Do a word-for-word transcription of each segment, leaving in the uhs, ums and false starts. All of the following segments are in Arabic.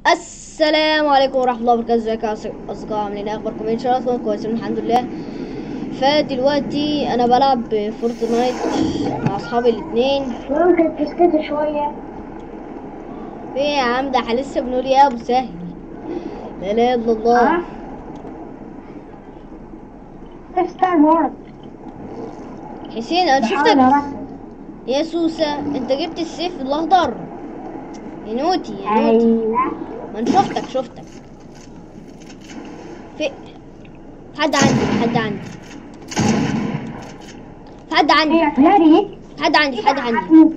السلام عليكم ورحمة الله وبركاته. ازيكم يا أصدقاء؟ عاملين ايه؟ اخباركم؟ ان شاء الله تكونوا كويسين الحمد لله. فدلوقتي انا بلعب فورتنايت مع اصحابي الاثنين. ممكن تسكت شوية؟ ايه يا عم، ده احنا لسه بنقول يا ابو سهل. لا اله الا الله. ستار وورد. حسين انا شفتك يا سوسة، انت جبت السيف الاخضر يا نوتي يا نوتي. ايوه ما انا شفتك شفتك في حد عندي حد عندي حد عندي حد عندي حد عندي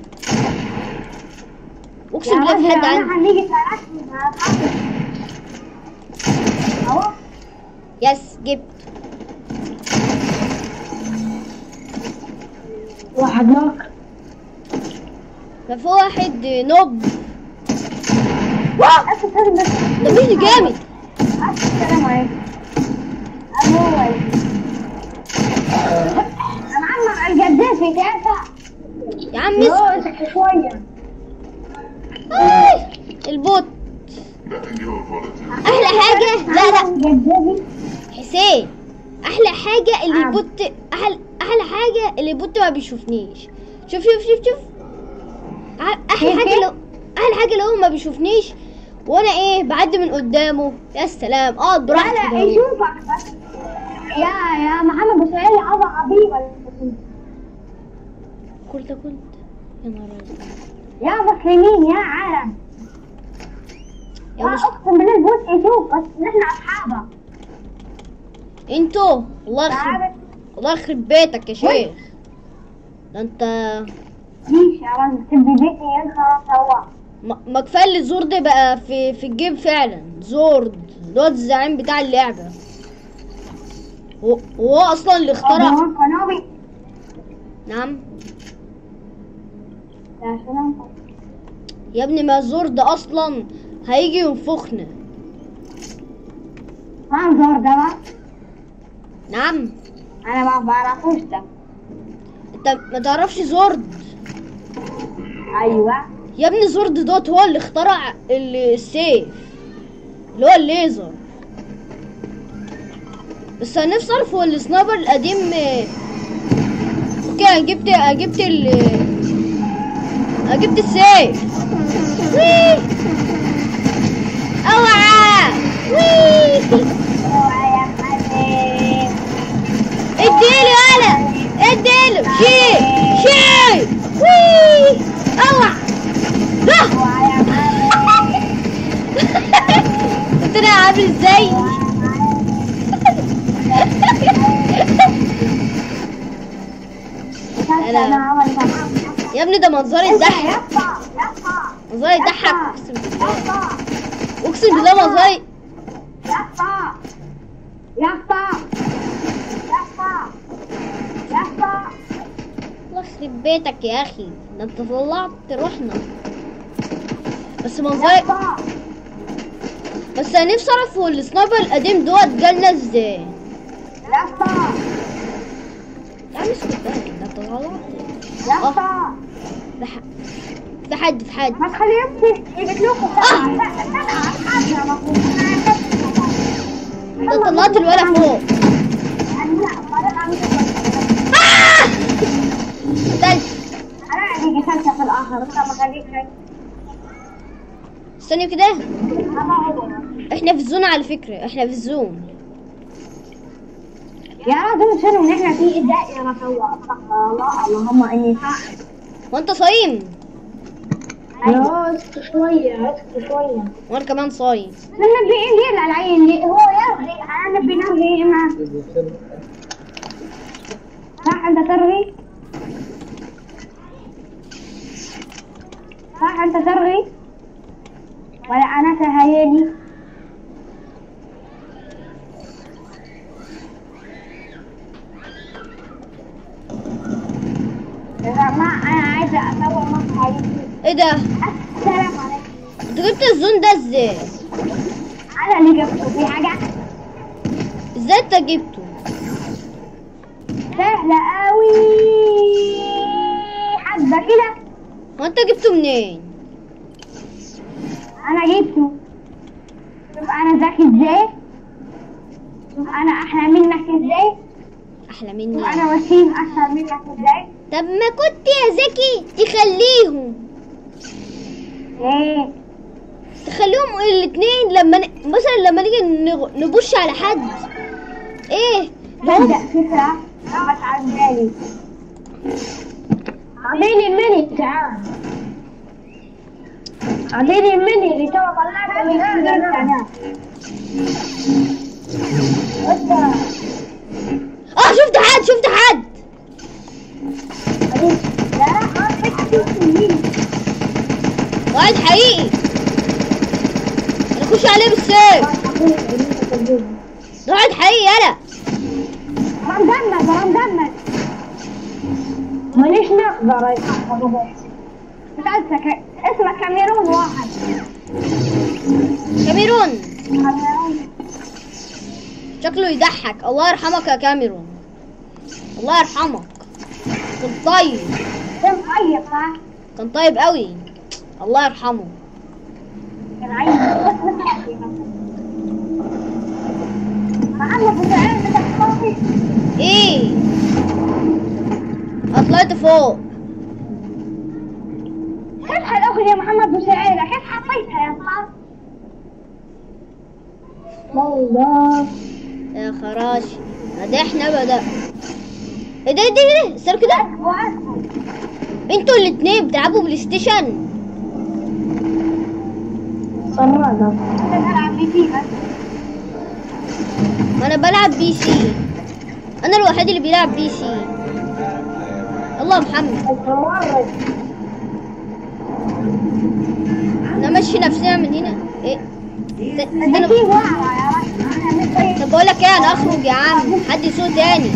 اقسم بالله في حد عندي. اهو يس جبت واحد نوك. ما في واحد نوب. ده ده مين جامد؟ السلام عليكم. انا معمر القداسي تعرفها يا عم اسكت اسكت شوية. آه، البوت احلى حاجة. لا لا حسين، احلى حاجة اللي البوت احلى احلى حاجة اللي البوت ما بيشوفنيش. شوف شوف شوف شوف احلى حاجة لو احلى حاجة لو هو ما بيشوفنيش وانا ايه بعدي من قدامه. يا سلام اقعد براحتي. لا لا يشوفك بس. يا يا محمد بس ايه عظة عبيبة كنت كنت يا نهار ازرق. يا مسلمين يا عالم. يا يا مش... اقسم بالله البوت يشوف بس نحن اصحابه. انتوا الله يخرب الله يخرب بيتك يا شيخ. ده انت ليش يا راجل تبي بيتي ينخرب سوا. ما ما كفايه اللي زورد بقى في في الجيم فعلا. زورد الواد الزعيم بتاع اللعبه. هو هو اصلا اللي اخترع. قنابي. نعم يا سلام. يا ابني ما زورد اصلا هيجي ينفخنا. ما انظر ده بقى. نعم انا ما بعرفوش ده. انت ما تعرفش زورد؟ ايوه يا ابني زورد دوت هو اللي اخترع السيف اللي هو الليزر. بس انا نفسي اعرف هو السنايبر القديم. اوكي جبت جبت ال جبت السيف. وي اوعى وي اديله انا اديله شي شي وي اوعى. انت انا عامل ازاي؟ انا يا ابني ده منظري يضحك. منظري يضحك اقسم بالله. اقسم بالله منظري. يسطا يسطا يسطا يسطا. الله يخرب بيتك يا اخي، ده انت طلعت روحنا. بس منظري بس انا نفسي اعرف هو السنايبر القديم دوت جالنا ازاي. يسطا يا عم اسكت بقى، ده انت طلعت. يسطا في ح- في حد في حد ما تخليهم يقتلوكوا. ده طلعت الولا فوق. آه! قتلت. انا هديك خمسة في الاخر انت ما خليك شيء. استني كده، احنا في الزون على فكرة، احنا في الزون. يا راجل شنو ان احنا في دائرة سوا. استغفر الله اللهم اني خائف. وانت صايم؟ ايوه اسكت شوية اسكت شوية. وانا كمان صايم. النبي يلا العين اللي هو يرغي. انا نبي نرغي ما صح. انت ترغي صح. انت ترغي ولا انا تهيالي. ما انا عايزه اسوي مقطع يوتيوب. ايه ده؟ السلام عليكم. انت جبت الزون ده ازاي؟ انا اللي جبته. في حاجه ازاي انت جبته؟ سهله قوي. حبه كده هو انت جبته منين؟ انا جبته انا ذكي ازاي؟ شوف انا احلى منك ازاي؟ احلى مني. وانا وسيم اشهر منك ازاي؟ طب ما كنت يا زكي تخليهم ايه؟ تخليهم الاتنين لما ن... مثلا لما نيجي نغ- نبش على حد ايه تصدق فكرة قامت على بالي. اعطيني المني تعال. اعطيني المني اللي تو طلعته من عند القناة. اه شفت حد شفت حد لا ما تكتب واحد حقيقي نخش عليه بالسيف. واحد حقيقي يلا مدمج مدمج مانيش نقدر اسمك اسمك كاميرون واحد. كاميرون كاميرون شكله يضحك. الله يرحمك يا كاميرون، الله يرحمك. كان طيب كان طيب ها؟ كان طيب قوي، الله يرحمه. كان عايز محمد بتاعي بتحطي ايه طلعت فوق. كيف حالاخذ يا محمد بسعيدة؟ كيف حطيتها يا صاح؟ والله يا خراشي ده احنا بدأ ايه ده ايه ده ايه ده استنوا كده، انتوا الاتنين بتلعبوا بلاي ستيشن؟ صرادة انا بلعب بي سي بس. ما انا بلعب بي سي، انا الوحيد اللي بيلعب بي سي. الله محمد نمشي نفسنا من هنا. ايه انا في واعرة يا رجل. طب بقول لك ايه انا اخرج يا عم، حد يسوق تاني.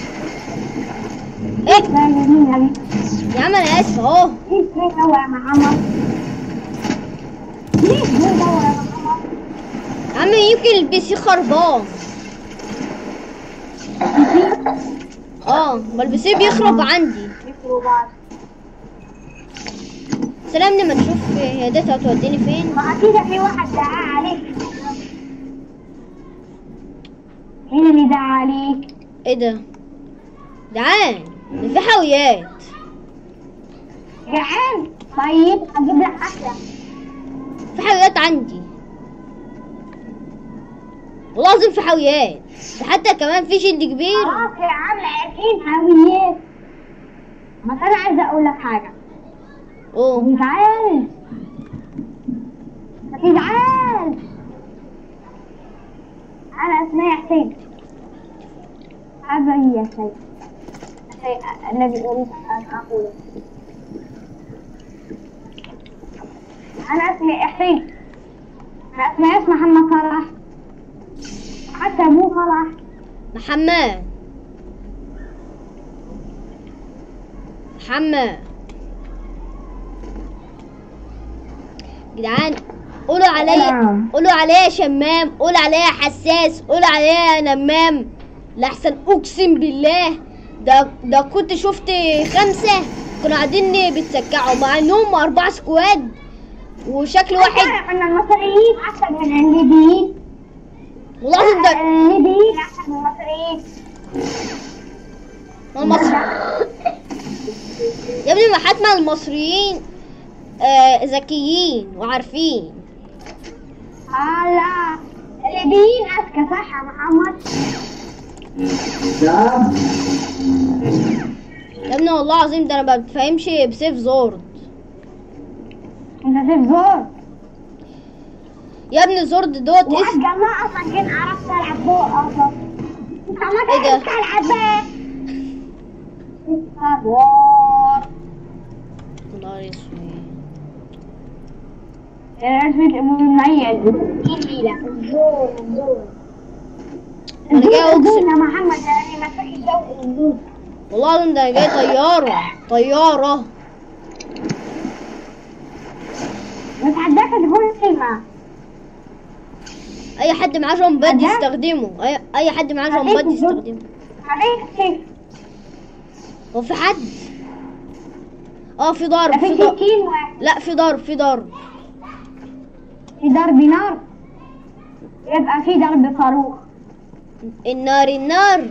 ايه يا عم انا اسف اهو. ليه تدور يا محمد؟ ليه تدور يا محمد؟ يا عم يمكن البي سي خربان. اه ما البي سي بيخرب عندي. سلام لما تشوف هديتها هتوديني فين. ما اكيد في واحد دعا عليك. مين اللي دعا عليك؟ ايه ده جعان، ده في حاويات. جعان؟ طيب اجيب لك اكله. في حاويات عندي والله العظيم، في حاويات، حتى كمان في جلد كبير. خلاص يا عم عارفين حاويات. بس انا عايزه اقول لك حاجه. اوه ما تزعلش ما تزعلش. انا اسمي حسين. هذا هي شيء الذي اريد ان اقوله. انا اسمي حسين. انا اسمي اسمي محمد صلاح، حتى مو صلاح. محمد محمد جدعان قولوا عليا، قولوا عليا شمام، قولوا عليا حساس، قولوا عليا نمام. لحسن اقسم بالله ده ده كنت شفت خمسة كانوا قاعدين بيتسكعوا مع انهم اربع سكواد وشكل واحد. تعرف ان المصريين احسن من الليبيين؟ والله العظيم ده الليبيين احسن من المصريين. المصري يا ابني ما حتما المصريين آه ذكيين وعارفين. اه لا الليبيين اذكى صح يا محمد؟ يا ابني والله العظيم ده انا ما بفهمش بسيف زورد. انت سيف زور يا ابني زورد دوت اسم. وحق الله اصلا كنت عرفت العب فوق اصلا. انت ما ايه ده؟ تعرف تلعب بيه. سيف زور الله اسمي الاسود مميز. جميلة زور زور. انا جاي اقسم يا محمد يعني مسك الجو الزور. والله العظيم ده انا جاي طيارة طيارة. متحداك تقول كلمة. اي حد معاه جمبات أجا؟ يستخدمه، اي اي حد معاه جمبات يستخدمه. عليك كيف؟ هو في حد؟ اه في ضرب في في ضرب. سكين واحد. لا في ضرب في ضرب. في ضرب نار. يبقى في ضرب صاروخ. النار النار.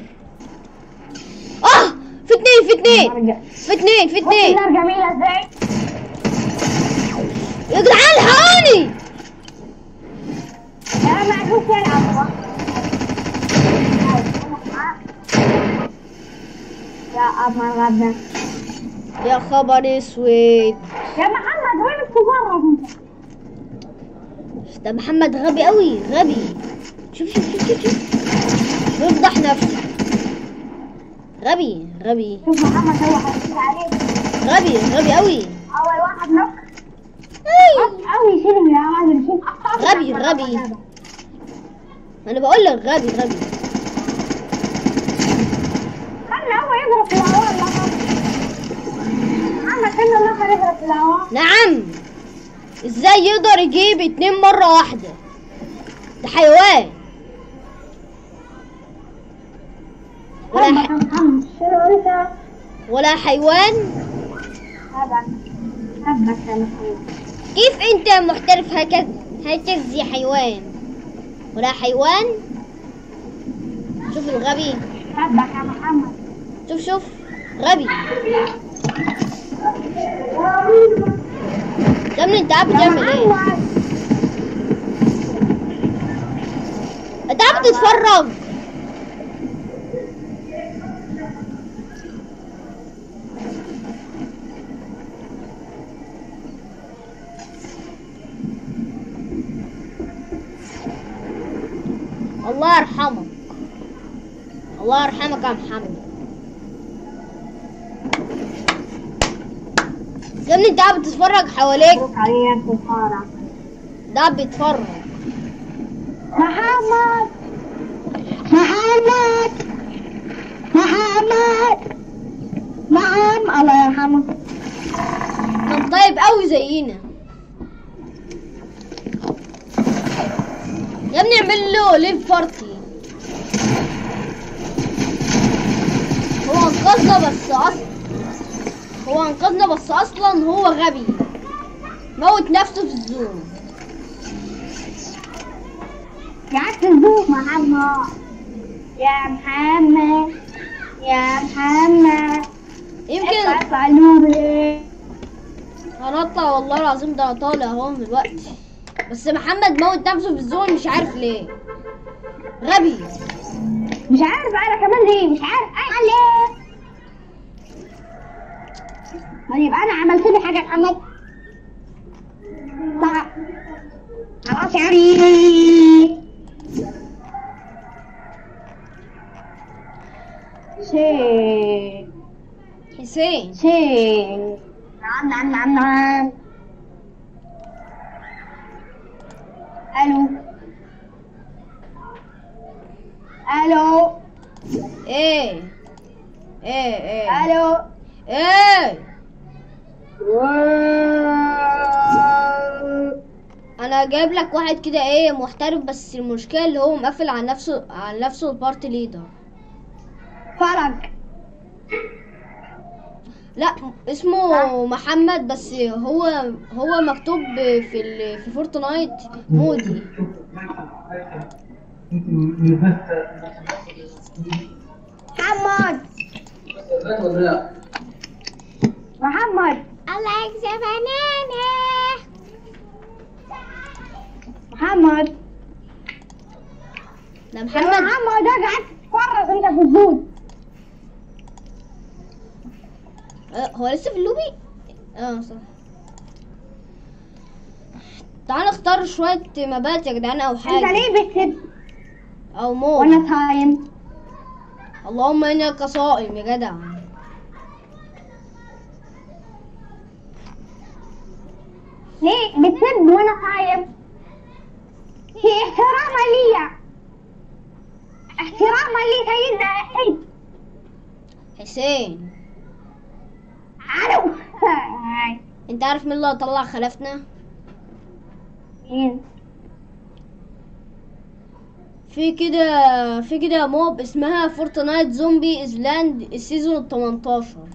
اه في اتنين في اتنين في اتنين في بص اتنين. النار جميلة ازاي؟ يا جدعان الحقوني. يا ما اشوف يلعب. يا أبا غبنا. يا خبر اسود. يا محمد وين التجرب؟ ده محمد غبي قوي غبي. شوف شوف شوف شوف شوف يفضح نفسه. غبي غبي شوف محمد هو هيشيل عليك. غبي غبي قوي. أول واحد نط. أي. أوي شيله يا راجل شوف. غبي غبي. انا بقول لك غبي غبي. خلي هو يضرب في الهواء. محمد خلي الله يضرب في الهواء. نعم. ازاي يقدر يجيب اتنين مرة واحدة؟ ده حيوان. ولا ح... محمد شنو أنت؟ ولا حيوان. هذا حبك يا محمد. كيف انت محترف هكذا هكذا زي حيوان؟ ولا حيوان. شوف الغبي. حبك يا محمد. شوف شوف غبي. يا ابني انت قاعد بتعمل ايه؟ انت قاعد بتتفرج. الله يرحمك. الله يرحمك يا محمد. يا ابني انت قاعد بتتفرج حواليك. مبروك عليك الفارة. ده قاعد بيتفرج. محمد محمد محمد. نعم الله يرحمه. كان طيب قوي زينا. يا ابني اعمل له ليف بارتي. هو انقذنا بس اصلا هو انقذنا بس اصلا هو غبي. موت نفسه في الزوم. قعدت تزوق محمد. يا محمد يا محمد. يمكن اطلع نوري. هنطلع والله العظيم. ده انا طالع اهو من الوقت. بس محمد موت نفسه في الزون مش عارف ليه. غبي. مش عارف انا كمان ليه. مش عارف انا ليه. طيب انا عملت لي حاجه يا محمد. طبعا خلاص يعني. شيء حسين. شيء. نعم نعم نعم نعم. الو الو. ايه ايه ايه الو. ايه. انا جايب لك واحد كده ايه محترف. بس المشكله اللي هو مقفل على نفسه على نفسه البارتي ليدر. فرج. لا اسمه محمد. بس هو هو مكتوب في ال... في فورتنايت مودي. محمد محمد الله يكسب بنانه. محمد. ده يا محمد. محمد ده قاعد تتفرج انت في الزود. أه، هو لسه في اللوبي. اه صح. تعال نختار شوية مبات يا جدعان او انت حاجة ليه بتسب او موت. وانا صايم؟ اللهم انك صائم يا جدع. ليه بتسب وانا صايم؟ هي احتراما ليا. احتراما لي سيدنا حسين. حسين الو. انت عارف مين اللي طلع خلفنا؟ مين؟ في كده في كده موب اسمها فورتنايت زومبي ازلاند السيزون التمنتاشر.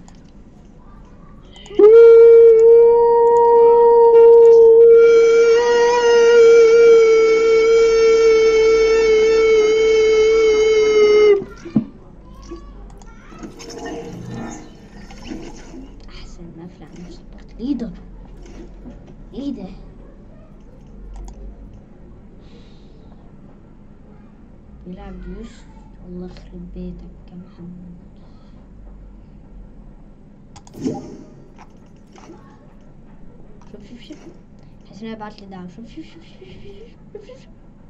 بيلعب جيوش. الله يخرب بيتك يا محمد. شوف شوف شوف حسين هيبعت لي دعم. شوف شوف شوف شوف شوف شوف شوف.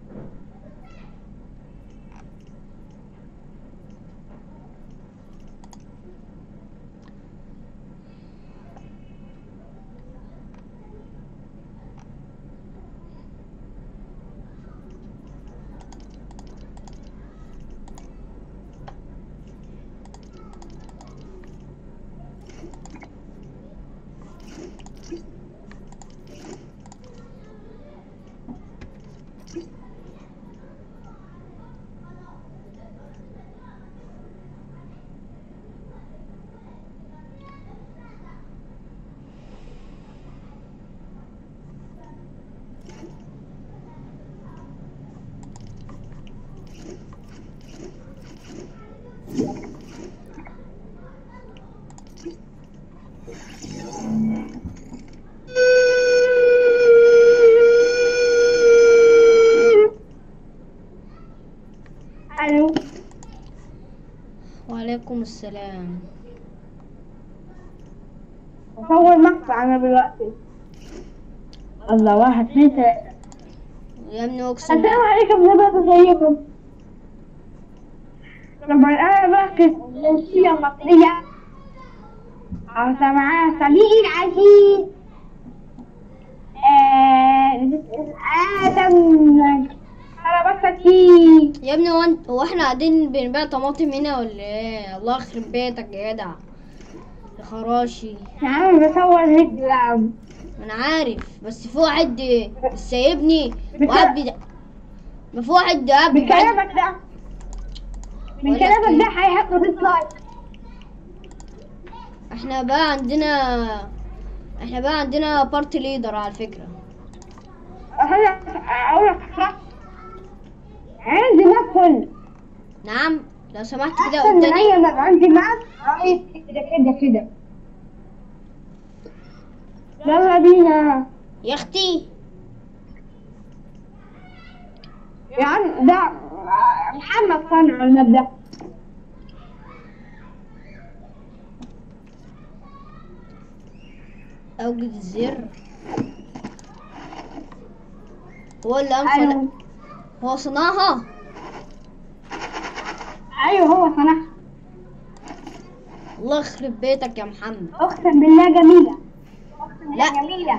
الو. وعليكم السلام. بصور مقطع انا دلوقتي. الله، واحد اثنين ثلاثة. يا ابني اقسم السلام عليكم نبات ازيكم. طبعا انا بحكي الجنسية المصرية. عاوزة معاها صديقي العزيز آدم حربتكي. يا ابني. هو انت هو احنا قاعدين بنبيع طماطم هنا ولا ايه؟ الله يخرب بيتك يا جدع يا خراشي. يا عم بصور هيك لعب. انا عارف بس في واحد سايبني وقاعد بيد... ما في واحد قاعد بيبعت- بكلامك ده من كلامك ده هيحطوا ديسلايك. احنا بقى عندنا احنا بقى عندنا بارتي ليدر على فكرة. اقول لك اقول لك حاجة. عندي نفل نعم لو سمحت كده احسن من قدامي. اي ما عندي ماس. عايز كده كده كده. يلا بينا يا اختي يا عم. ده محمد صنع المبدأ. اوجد الزر. هو اللي قام صنع- ايوه هو صنعها. ايوه هو صنعها. الله يخرب بيتك يا محمد. اقسم بالله جميلة. اقسم بالله لا. جميلة.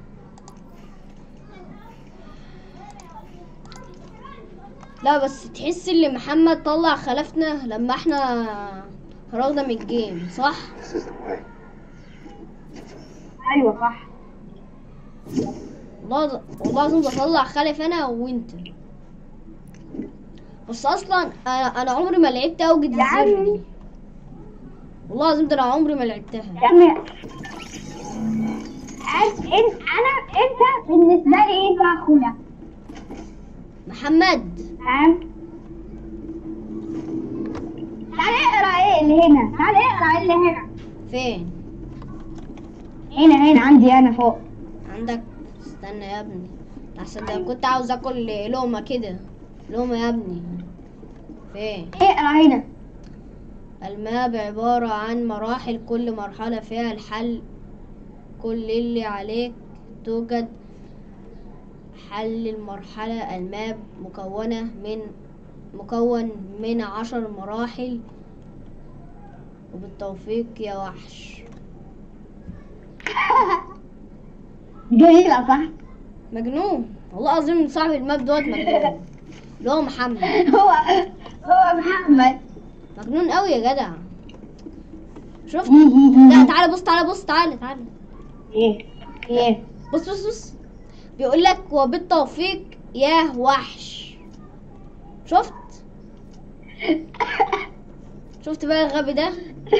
لا بس تحس ان محمد طلع خلفنا لما احنا خرجنا من الجيم صح؟ ايوه صح. والله والله لازم بطلع خلف انا وانت. بس اصلا انا انا عمري ما لعبت اوجد يا الزر عمي. دي. والله لازم ده انا عمري ما لعبتها. يا عمي انت انا انت بالنسبة لي انت اخويا. محمد فاهم؟ تعال اقرا ايه اللي هنا. تعال اقرا ايه اللي هنا. فين؟ هنا هنا عندي انا فوق. عندك؟ استنى يا ابني احسن ده كنت عاوز اكل لقمة كده. لقمة يا ابني. فين؟ اقرا هنا. الماب عبارة عن مراحل، كل مرحلة فيها الحل. كل اللي عليك توجد حل المرحلة. الماب مكونة من مكون من عشر مراحل، وبالتوفيق يا وحش. جميلة صح؟ مجنون والله العظيم صاحب الماب دوت مجنون. اللي هو محمد هو هو محمد. مجنون قوي يا جدع. شفت؟ لا تعالى بص تعالى بص تعالى تعالى ايه ايه بص بص بص بيقول لك وبالتوفيق يا وحش. شفت؟ شفت بقى الغبي ده؟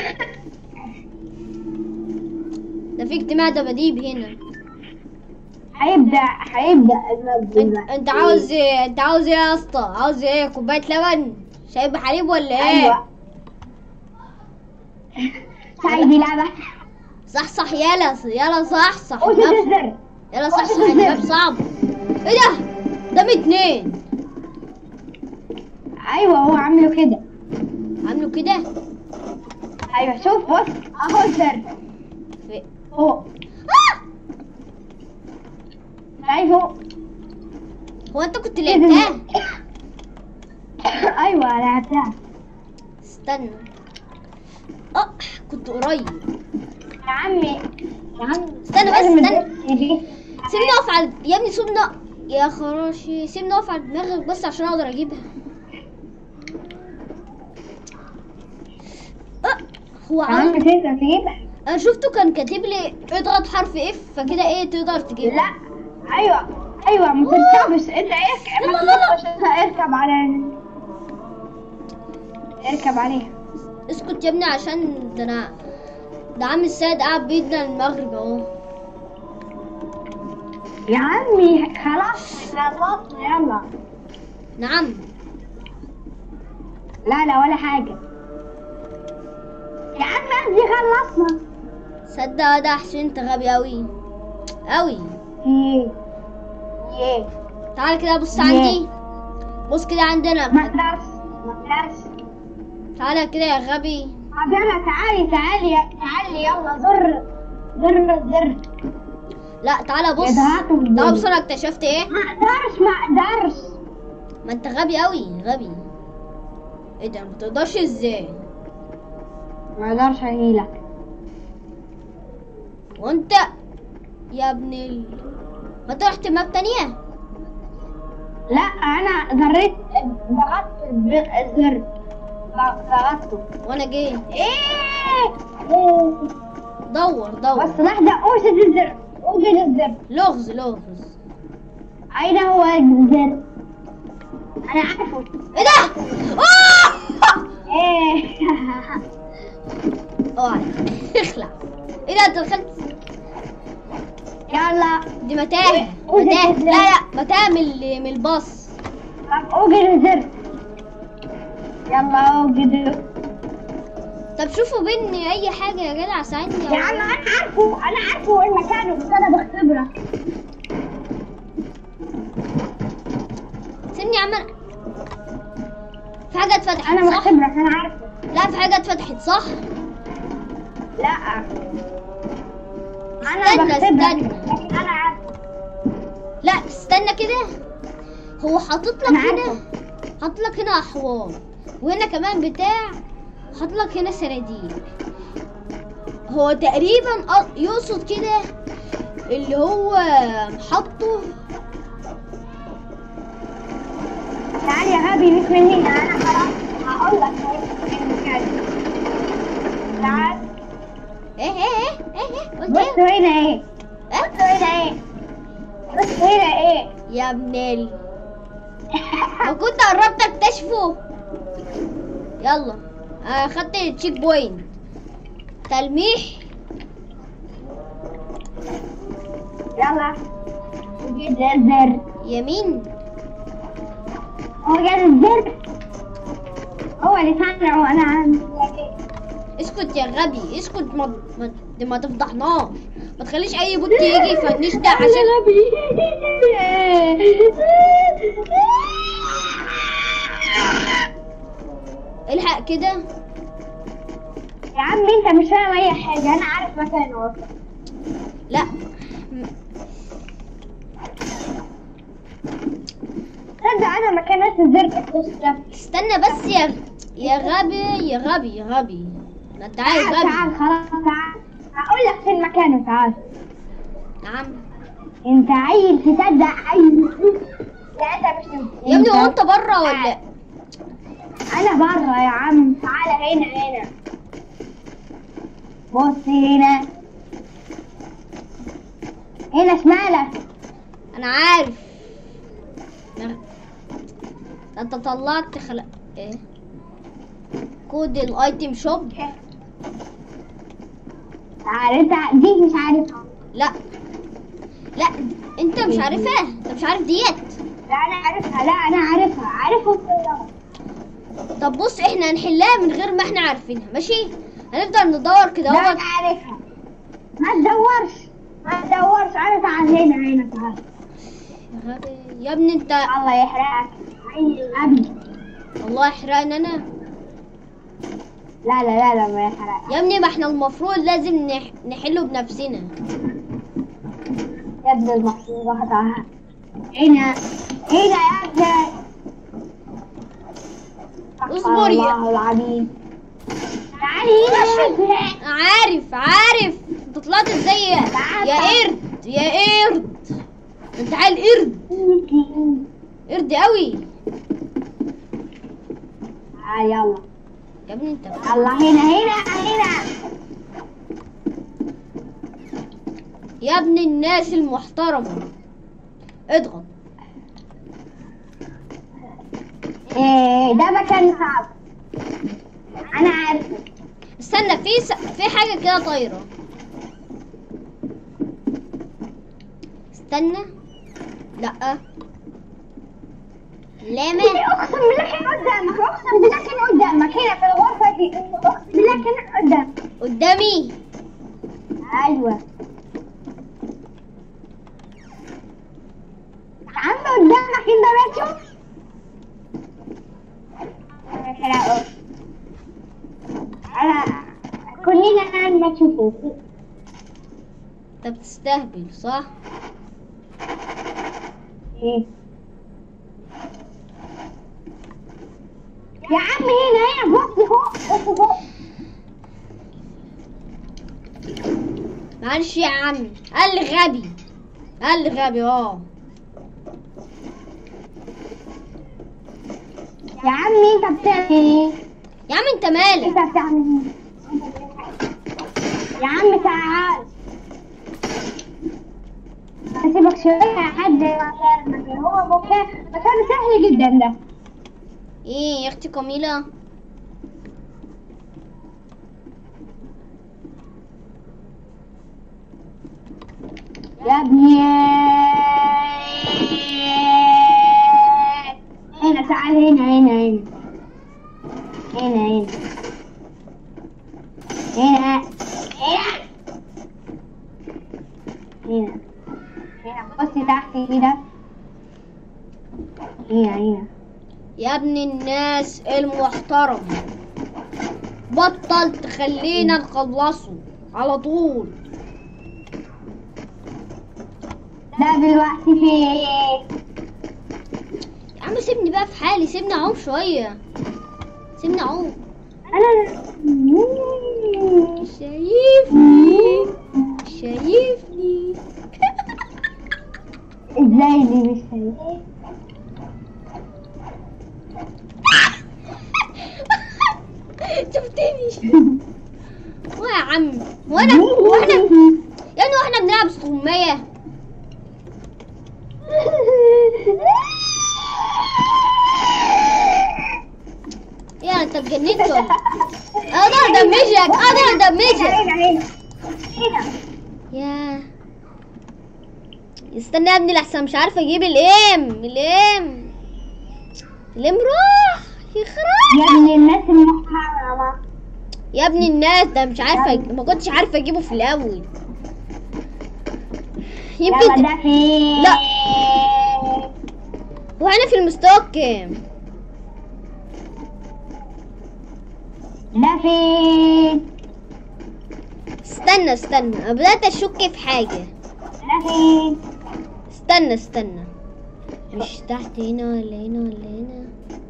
ده في اجتماع دباديب هنا. هيبدأ هيبدأ المبدأ. انت, انت عاوز ايه؟ انت عاوز ايه يا اسطى؟ عاوز ايه؟ كوبايه لبن؟ شاي بحليب ولا ايه؟ ايوه سعيد لعبة. صح صح يلا يلا صح صح وش الماب- الزر؟ يلا صح صح الماب صعب. ايه ده؟ ده باتنين. ايوه هو عامله كده. عامله كده. ايوه شوف بص اهو الزر في... فوق. آه! شايفه؟ هو انت كنت لعبتها؟ ايوه لعبتها. استنى. اه كنت قريب. يا عمي يا عمي استنى بس لازم استنى. الزر يجي. سيبني اقف على يا ابني سيبني يا خراشي سيبني اقف على دماغك بس عشان اقدر اجيبها. اه هو يا عم عم... تقدر تجيبها. انا شفته كان كاتب لي اضغط حرف اف فكده ايه تقدر تجيبها. لا ايوه ايوه ما تركبش انت. اركب لا، لا، لا. اركب على اركب عليها. اسكت يا ابني عشان ده انا ده عم السيد قاعد بيدنا المغرب اهو. يا عمي خلاص خلصنا يلا. نعم. لا لا ولا حاجة يا عم قصدي خلصنا. صدق ده حسين انت غبي اوي اوي. ايه ايه تعال كده بص إيه؟ عندي. بص كده ما عندنا. اقدرش ما اقدرش. تعالى كده يا غبي. طب يلا تعالي تعالي تعالي يلا زر زر زر. لا تعالى بص. اضغطوا تعالى الزر. بص انا اكتشفت ايه. ما اقدرش ما اقدرش. ما انت غبي اوي غبي. ايه ده ما تقدرش ازاي؟ ما اقدرش اجيلك. وانت يا ابن ال... ما انت رحت ماب تانية؟ لا انا زريت ضغطت الزر ضغطته. وانا جاي. ايه ايه دور دور. بس لحظة اوجد الزر اوجد الزر. لغز لغز. اين هو الزر؟ انا عارفه. ايه ده؟ آه! ايه اوعى اخلع. ايه ده انت دخلت؟ يلا دي متاهة متاهة. لا لا متاهة من ال- من الباص. طب اوجد الزر. يلا اوجد. طب شوفوا بيني اي حاجة يا جدع ساعدني. يا عم انا عارفه انا عارفه وين مكانه بس انا بختبرك. سيبني يا عم أنا- في حاجة اتفتحت انا صح؟ بختبرك انا عارفه. لا في حاجة اتفتحت صح؟ لا انا استنى، بختبرك استنى. لكن انا عارفه. لا استنى كده. هو حاطط لك أنا هنا عارفة. حاطط لك هنا احواض وهنا كمان بتاع حاطط لك هنا صناديق. هو تقريبا ق- يقصد كده اللي هو حاطه. تعال يا غبي مش مني انا خلاص هقول لك وين مكانه. تعال ايه ايه ايه ايه ايه قلت بص ايه؟ هنا ايه ايه؟ بص هنا ايه بص هنا ايه. يا ابن ال لو كنت قربت اكتشفه. يلا اخدت التشيك بوينت. تلميح. يلا وجد الزر. يمين. وجد الزر هو اللي صنعه انا عندي. اسكت يا غبي اسكت. ما ما, ما تفضحناش. ما تخليش اي بوت يجي يفنش ده عشان غبي. الحق كده. يا عم انت مش فاهم اي حاجه انا عارف مكانه اصلا. لا تصدق انا ما كانت الزر اكتشفت. استنى بس يا يا غبي يا غبي يا غبي. ده انت عايز تعال تعال غبي. خلاص تعال هقول لك فين مكانه. تعال نعم انت عيل تصدق عيل. لا انت مش يا ابني هو انت بره ولا؟ انا بره يا عم. تعال هنا هنا بص هنا هنا شمالك. انا عارف. ده انت طلعت خلق ايه كود الايتم شوب. تعال انت دي مش عارفها. لا لا انت مش عارفها. انت مش عارف ديت. لا انا عارفها. لا انا عارفها عارفها كلها. طب بص احنا هنحلها من غير ما احنا عارفينها ماشي. هنفضل ندور كده لا اهوت. انا عارفها. ما تدورش ما تدورش. انا تعال هنا هنا تعال. يا غبي يا ابني انت. الله يحرقك عيل غبي. الله يحرقني انا. لا لا لا لا ما يحرق. يا ابني ما احنا المفروض لازم نح... نحله بنفسنا. يا ابن المحظوظة هتعها. هنا هنا يا ابني. اصبر يا الله العظيم. تعالي هنا يا ابني. عارف عارف انت طلعت ازاي يا يا قرد يا قرد. انت عيل قرد قرد قوي. تعالي يلا يا ابني انت يلا هنا هنا هنا. يا ابن الناس المحترمة اضغط. ايه ده مكان صعب انا عارفه. استنى في س... في حاجة كده طايرة. استنى لا لا ما اقسم بالله كان قدامك. اقسم بالله كان قدامك هنا في الغرفة دي. اقسم بالله كان قدامك. قدامي. ايوه عم قدامك انت ما تشوف. انا كلنا الان ما تشوفوه. انت بتستهبل صح؟ ايه يا عم هنا هنا بص فوق بص فوق. معلش يا عم قال لي غبي قال لي غبي اه. يا عمي انت بتعمل ايه؟ يا عم انت مالك؟ انت بتعمل ايه؟ يا عم تعال هسيبك شوية لحد المكان. هو مكان مكان سهل جدا ده. ايه يا اختي كميلة؟ يا ابني هنا تعال هنا هنا هنا هنا هنا هنا هنا هنا هنا بصي تحت كده. هنا هنا يا ابن الناس المحترم بطل تخلينا نخلصه على طول. لا دلوقتي في يا عم سيبني بقى في حالي. سيبني اعوم شوية. سيبني اعوم. انا شايفني شايفني ازاي دي مش شايفة؟ شفتني هو يا عم. وانا واحنا يا ابني واحنا بنلعب استغماية. يا انت اتجننت ولا اقدر ادمجك اقدر ادمجك. هنا هنا هنا يا استنى يا ابني لحسن مش عارفه اجيب الام الام الام راح يخرب. يا ابن الناس المحترمة. يا ابن الناس ده مش عارفه ما كنتش عارفه اجيبه في الاول. يلا يمكن ده فين؟ لا. هو انا في المستوى الكام؟ ده فين؟ استنى استنى أنا بدأت اشك في حاجة. ده فين؟ استنى استنى مش تحت هنا ولا هنا ولا هنا.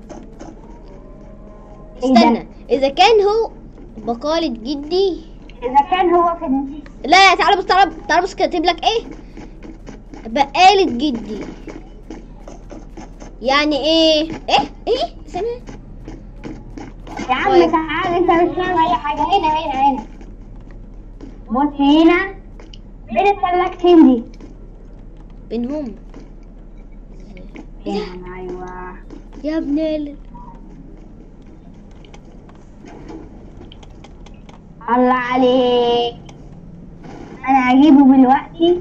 إيه ده؟ استنى اذا كان هو بقالة جدي. إذا كان هو في ال- لا تعالى بص تعالى تعالى بص كاتب لك ايه بقالة جدي. يعني ايه ايه ايه سنة. يا عم طيب. تعال انت مش فاهم اي حاجة. هنا هنا هنا بص هنا بين السلاكتين دي. بينهم هنا ايوه يا ابن ال... الله عليك. انا هجيبه دلوقتي.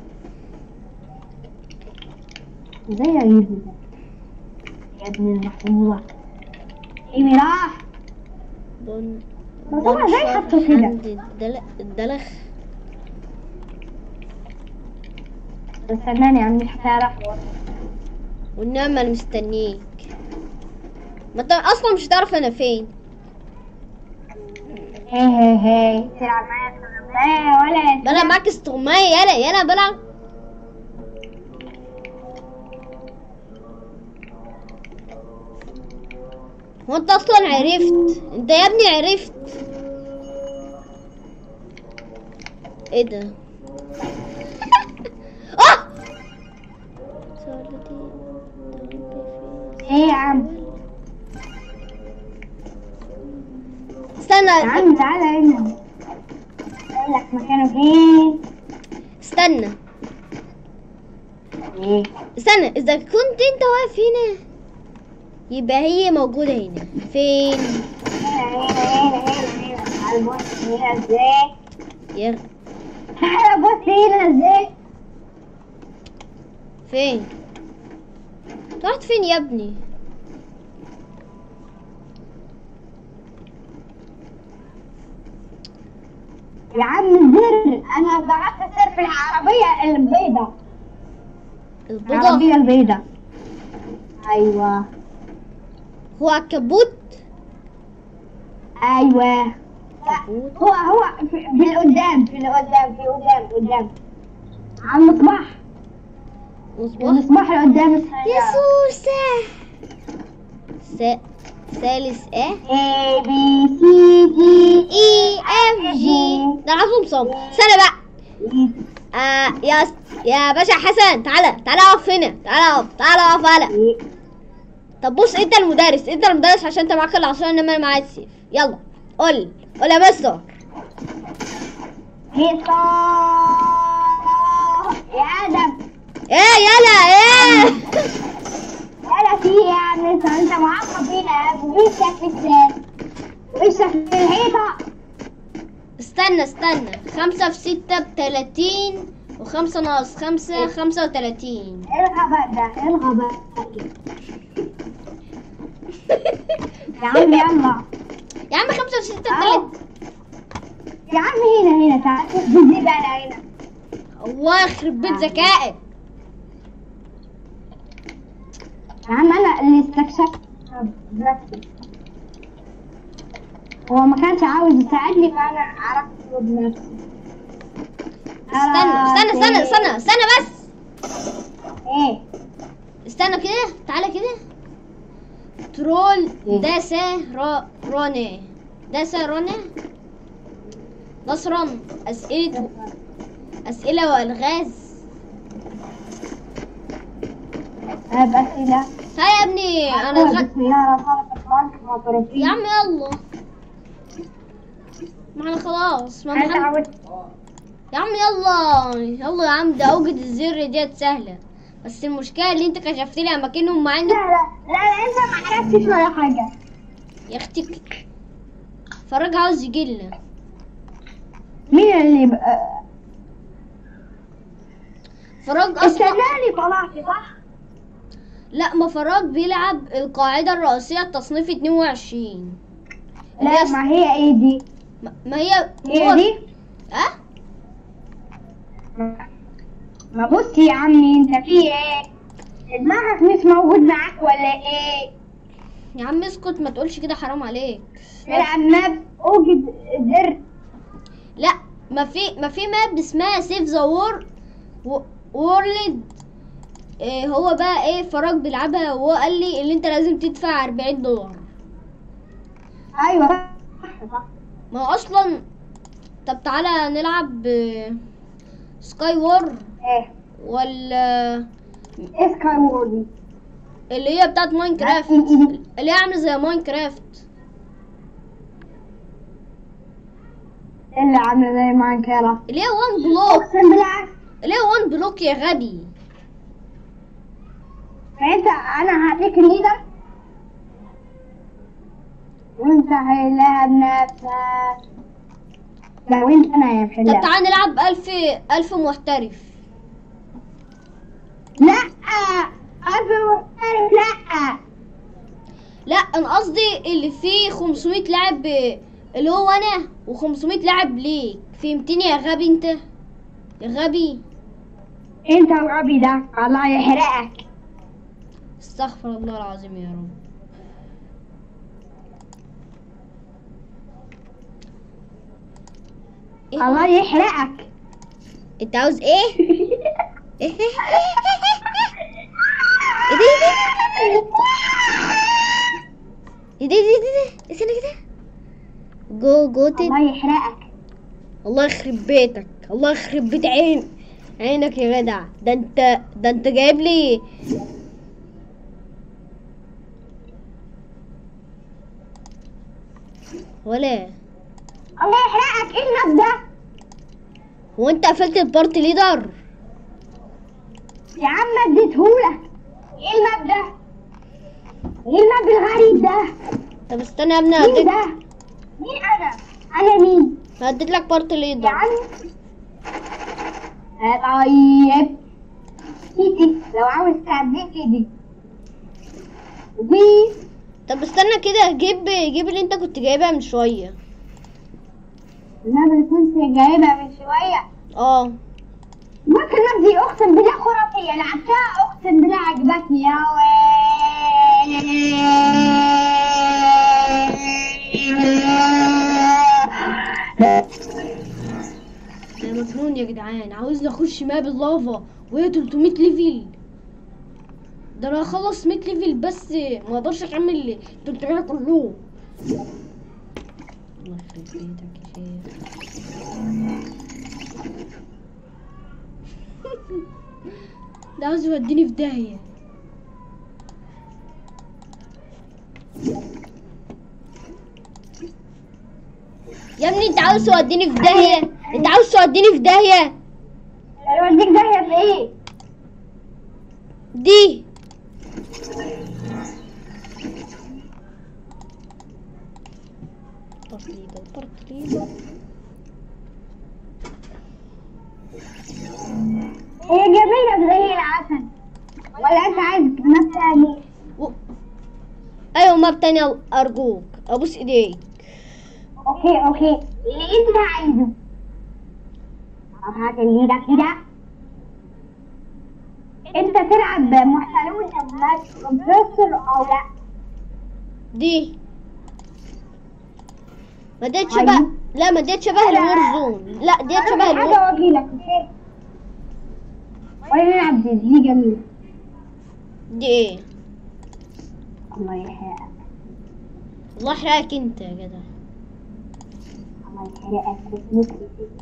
ازاي اجيبه ده يا ابن المحمولة؟ ايه راح؟ بن بس هما ازاي حطوا كده؟ الدل... الدلخ. استناني يا عم مش هتعرف. والنعمة انا مستنيك. ما انت اصلا مش هتعرف انا فين. هي هي هي تلعب معايا استغماية ولا بلعب معاك استغماية. يلا يلا بلعب. هو انت اصلا عرفت؟ انت يا ابني عرفت؟ ايه ده؟ اه ايه يا عم؟ استنى يا عم تعالى هنا اقول لك مكانه فين. استنى ايه؟ استنى، اذا كنت انت واقف هنا يبقى هي موجودة هنا. فين؟ هنا هنا هنا هنا هنا. تعال بص هنا ازاي؟ يلا تعال بص هنا ازاي؟ فين؟ رحت فين يا ابني؟ يا عم الزر، انا ضغطت الزر في العربية البيضة. البيضة؟ العربية البيضة. ايوه هو على الكبوت؟ ايوه. لا كبوت؟ هو هو في في القدام في القدام في قدام قدام على المصباح. مصباح؟ المصباح اللي قدام يا السيارة. سوسة. س... ثالث اه A B C D اي اف جي. نلعبهم صم. استنى بقى. آه يا يا باشا حسن، تعالى تعالى اقف هنا. تعالى اقف تعالى اقف هلا. طب بص، انت المدرس انت المدرس عشان انت معاك العصايه انما انا معايا السيف. يلا قول قول يا مستر. ميسا يا ادم. ايه يلا ايه؟ يلا في ايه يا ميسا؟ انت معاقب بينا يا ابني. وشك في السن وشك في الحيطه. استنى استنى، خمسة في ستة بتلاتين وخمسة ناقص خمسة خمسة وتلاتين. ايه الغباء ده؟ ايه الغباء ده؟ يا عم يلا يا عم خمسة في ستة أهو. بتلاتين. يا عم هنا هنا تعال بتزيد انا هنا. الله يخرب بيت ذكائك. يا عم انا اللي استكشفت بنفسي. هو ما كانش عاوز يساعدني فانا عرفت بنفسي. استنى استنى استنى استنى استنى بس. ايه؟ استنى كده، تعالى كده. ترول إيه؟ داسة را روني داسة روني نصرا. أسئلة أسئلة وألغاز. انا بأسئلة. تعالى يا ابني أنا غ... بسم الله الرحمن الرحيم. مطرفين. يا عم يلا. ما احنا خلاص. ما انا احنا تعودت. يا عم يلا يلا يا عم. ده اوجد الزر ديت سهلة، بس المشكلة اللي انت كشفت لي اماكنهم مع لا انك لا لا لا انت ما عرفتش ولا حاجة. يا اختي. فراج عاوز يجيلنا. مين اللي بقى؟ فراج اصلا استناني طلعت صح؟ لا، ما فراج بيلعب القاعدة الرئيسية التصنيف اتنين وعشرين. لا ما هي ايه دي؟ ما ما هي هي هو- دي؟ اه ما بص يا عمي انت في ايه؟ دماغك مش موجود معاك ولا ايه؟ يا عم اسكت، ما تقولش كده، حرام عليك. تلعب ماب اوجد زر. لا، ما في ما في ماب اسمها سيف ذا وور وورلد. إيه هو بقى ايه؟ فراج بيلعبها وهو قال لي اللي انت لازم تدفع أربعين دولار. ايوه صح صح. ما هو اصلا. طب تعالى نلعب آه، سكاي وور ايه؟ ولا ايه سكاي وور دي؟ اللي هي بتاعت ماينكرافت، إيه؟ اللي هي عامله زي ماينكرافت. اللي عامله زي ماينكرافت. اللي هي وان بلوك اقسم بالله. اللي هي وان بلوك يا غبي. فانت انا هعطيك الليدر وانت هيلاعب نفسك. لو انت انا يا طب محلها. تعالى نلعب ألف ألف محترف. لا ألف محترف لا. لا انا قصدي اللي فيه خمسمية لاعب، اللي هو انا وخمسمية لاعب ليك. فهمتني يا غبي انت؟ يا غبي. انت الغبي ده الله يحرقك. استغفر الله العظيم يا رب. الله يحرقك. انت عاوز ايه؟ ايه ايه ده ايه ده ايه ده استنى كده. جو جو تد. الله يحرقك. الله يخرب بيتك، الله يخرب بيت عين عينك يا جدع. ده انت ده انت جايب لي ولا الله يحرقك. ايه الماب ده؟ هو انت قفلت البارت ليدر؟ يا عم اديتهولك. ايه الماب ده؟ ايه الماب الغريب ده؟ طب استنى يا ابني مين هديك، ده؟ مين انا؟ انا مين؟ هديت لك بارت يا ليدر. عم آه، طيب تيجي لو عاوز تعدي كده دي. طب استنى كده، جيب جيب اللي انت كنت جايبها من شويه. الماب اللي كنت جايبها من شويه. اه ممكن الماب دي اقسم بالله خرافيه، لعبتها اقسم بالله عجبتني يا يا مجنون يا جدعان، عاوزني اخش ماب اللافا وهي تلتمية ليفل. ده انا هخلص مية ليفل بس ما اقدرش اكمل تلتمية كلهم. الله يخرب بيتك يا شيخ. ده عاوز يوديني في داهية. يا ابني انت عاوز توديني في داهية، انت عاوز توديني في داهية. اوديك داهيه في ايه؟ دي بارتليدر بارتليدر. هي جميله زي العسل ولا انت عايز ماب تاني؟ و... ايوه ماب تاني ارجوك ابوس ايديك. اوكي اوكي اللي انت عايزه. طب هات اللي ده كده. انت تلعب محتلون كمبرسور او لا؟ دي ما ديت شبه، لا ما ديت شبه الور زون، لا ديت شبه الور. حاجه واجيلك اوكي. ولا نلعب دي دي جميله. دي ايه؟ الله يحرقك. الله يحرقك انت يا جدع. الله يحرقك.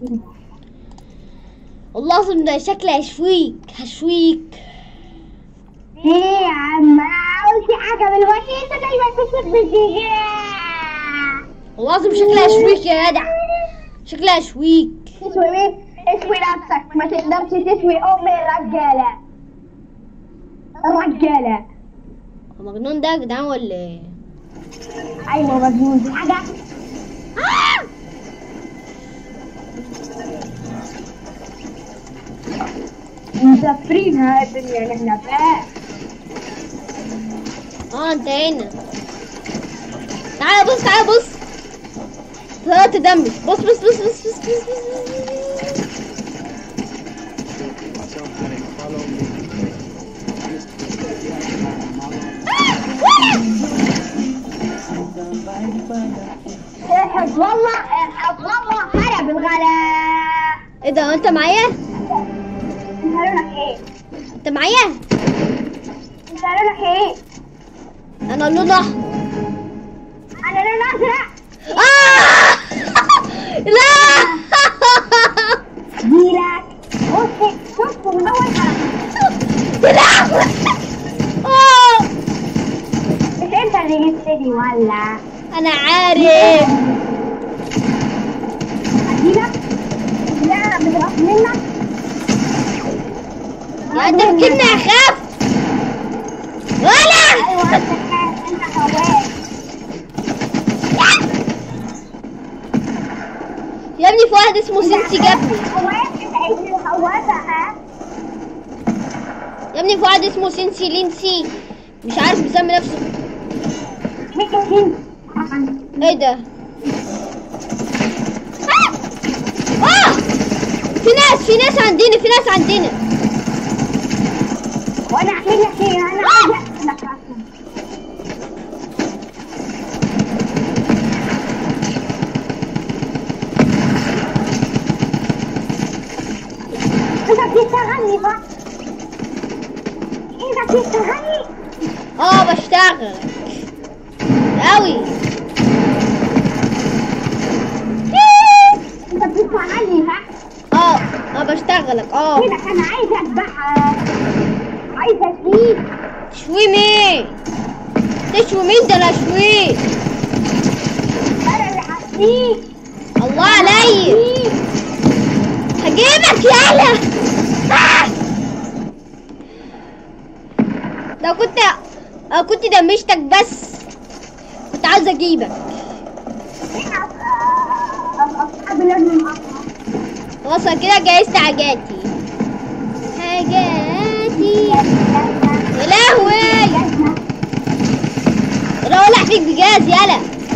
والله العظيم ده شكله هشويك هشويك. ايه يا عم انا قلت حاجه من الوقت انت دايما تسيب بالدي. والله العظيم شكله هشويك يا جدع، شكله هشويك. تسوي مين؟ اسوي نفسك، ما تقدرش تسوي ام الرجاله. الرجاله هو مجنون ده يا جدعان ولا ايه؟ ايوه مجنون. دي حاجه مسافرينها الدنيا نحن فيها. اه انت هنا. تعالى بص تعالى بص. طلعت دمي. بص بص بص بص بص بص احب والله احب والله هرب الغلاء. ايه ده انت معايا؟ انت لونك ايه؟ انت معايا؟ انت لونك ايه؟ انا لون احمر. انا لون ازرق. آه! لا جيلك بص شفت من اول حلقه. لا آه! مش انت اللي جبت لي ولا؟ انا عارف. اجيلك؟ لا انا بتغص منك. يا انت فاكرني اخاف ولا؟ ايوه انت خايف، انت خواف. يا ابني في واحد اسمه سينسي جابني. خواف انت ابن الخوافه ها؟ يا ابني في واحد اسمه سينسي لينسي مش عارف بيسمي نفسه مين؟ ايه ده؟ آه! آه! في ناس في ناس عندنا في ناس عندنا. وانا احكي لك ايه؟ انا عايز احكي لك اصلا. اه بشتغل قوي. انت بتسمع عني صح؟ اه اه بشتغلك اه. كده انا عايزك بقى، عايزك ايه؟ تشوي مين؟ تشوي مين ده؟ انا اشويك. انا اللي هحكيك. الله عليا هجيبك يالا. آه. لو كنت لو كنت دمشتك بس كنت عاوز اجيبك. اصحابي لازم اقطع. خلاص أنا كده جهزت حاجاتي حاجاتي. يا لهوي انا ولع فيك بجاز يالا.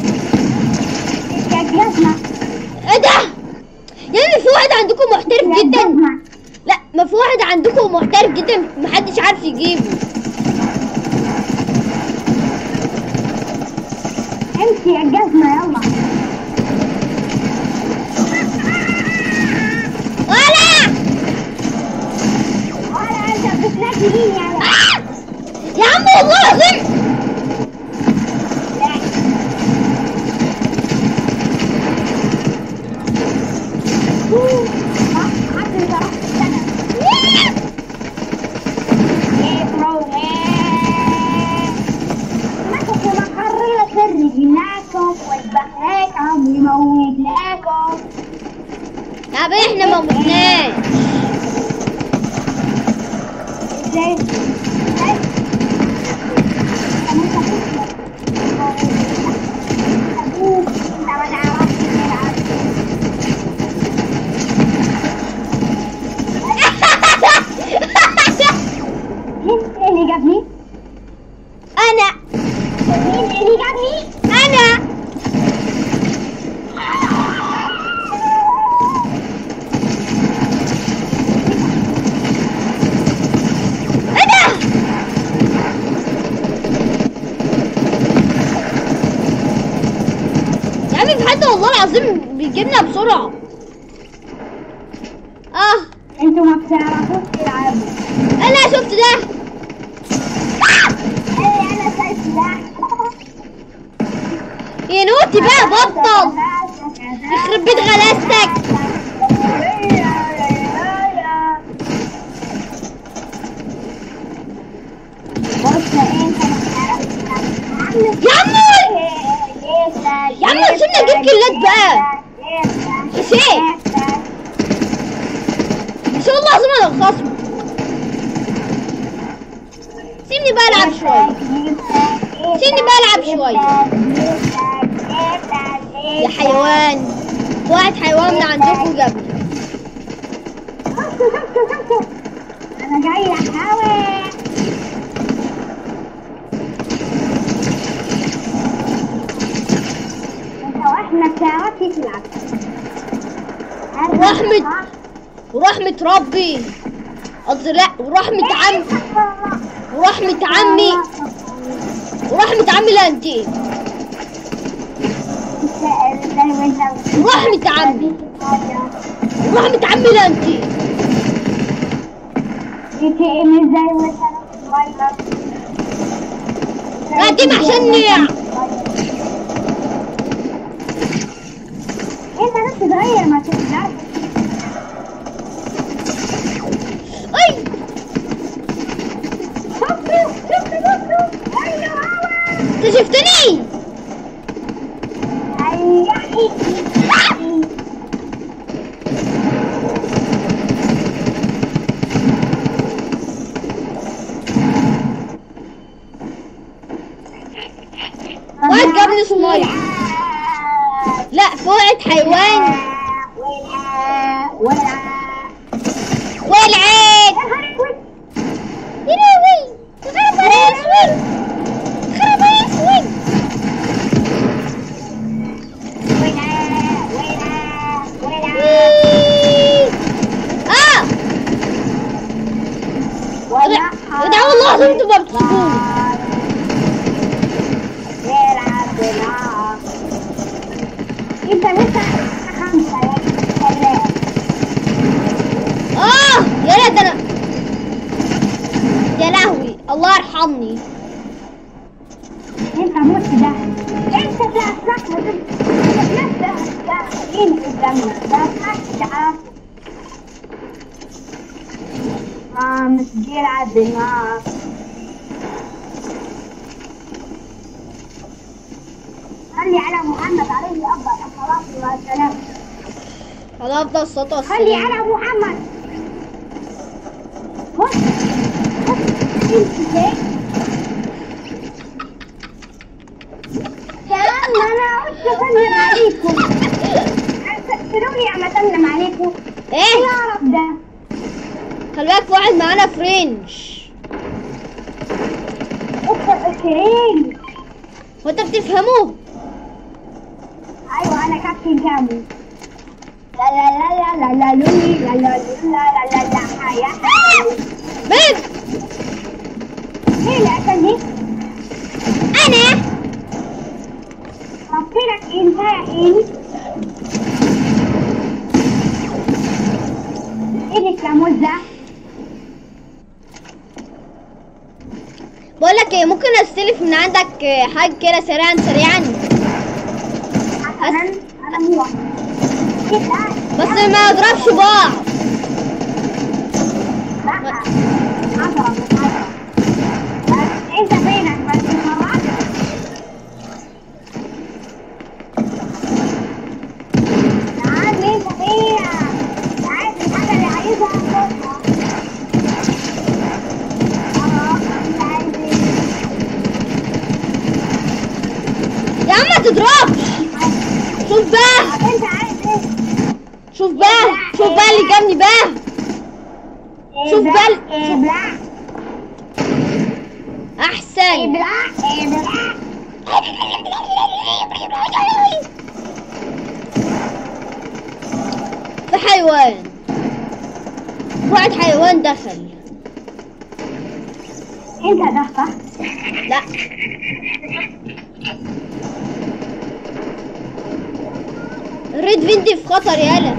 ايه ده؟ يعني في واحد عندكم محترف جدا. لا ما في واحد عندكم محترف جدا محدش عارف يجيبه. امشي يا الجزمة يلا. ولا ولا انت بتنادي مين يا آه! يا عم والله العظيم طب احنا ما متناش. ازاي؟ مين اللي جابني؟ انا. مين اللي جابني؟ انا. والله العظيم بيجيبنا بسرعة. اه انتوا ما بتعرفوش تلعبوا. انا شفت ده. ايه انا شايف ده. يا نوتي بقى بطل يخرب بيت غلاستك. يا عمو يا عم سيبنا نجيب كيلات بقى. حسين بس والله العظيم انا الخصم. سيبني بقى العب شويه. سيبني بقى العب شويه يا حيوان. واحد حيوان من عندكم جابني. انا جاي احاول. واحنا بتعرفي تلعب. ورحمة ورحمة ربي قصدي لا ورحمة عمي ورحمة عمي ورحمة عمي لانتي ورحمة عمي ورحمة عمي لانتي لا دي عشان نيع. انت ناس صغير ما تقدرش. اي شفتوا شفتوا شفتوا ايوه انت شفتني. ايوه واحد جابني صنايع. لا فوقت حيوان ولعت. يا لهوي خرب اسود خرب اسود. اه ده والله العظيم انتوا ما بتحبوني. انت لسه خمسة يا سلام. اه يا انت موت ده. انت تلاقيك نفس داخلين قدامنا. ده تعرف اه مسجيل على النار. خلي على محمد عليه افضل الصلاه والسلام. على افضل الصلاه والسلام. خلي على محمد. بص بص انت ليه؟ يا عم انا قلت اسلم عليكم. تقولوا عم اسلم عليكم. ايه؟ يعرف ده. خلي بالك في واحد معانا فرنش. اكتب الكريم. هو انت بتفهمه؟ ايوه انا كابتن كامل. لا لا لا لا لا لولي لا لا لا لا لا يا بيب مين اللي قتلني؟ انا ربطلك انت يا حين. ايدك يا مزة. بقول لك ايه، ممكن استلف من عندك حاجه كده سريعا سريعا؟ حسنا انا موافق. بس ما يضربش بعض. لا اضرب اضرب. بس انت فينك بس مرات. تعال انت فينك. عايز الحاجه اللي عايزها خدها. يا عم ما تضربش. شوف بقى انت عايز ايه؟ شوف بقى شوف بقى اللي جابني بقى. شوف بقى ابلع احسن. ابلع ابلع. في حيوان، واحد حيوان دخل. انت دخل؟ لا الريد فيندي في خطر يالا.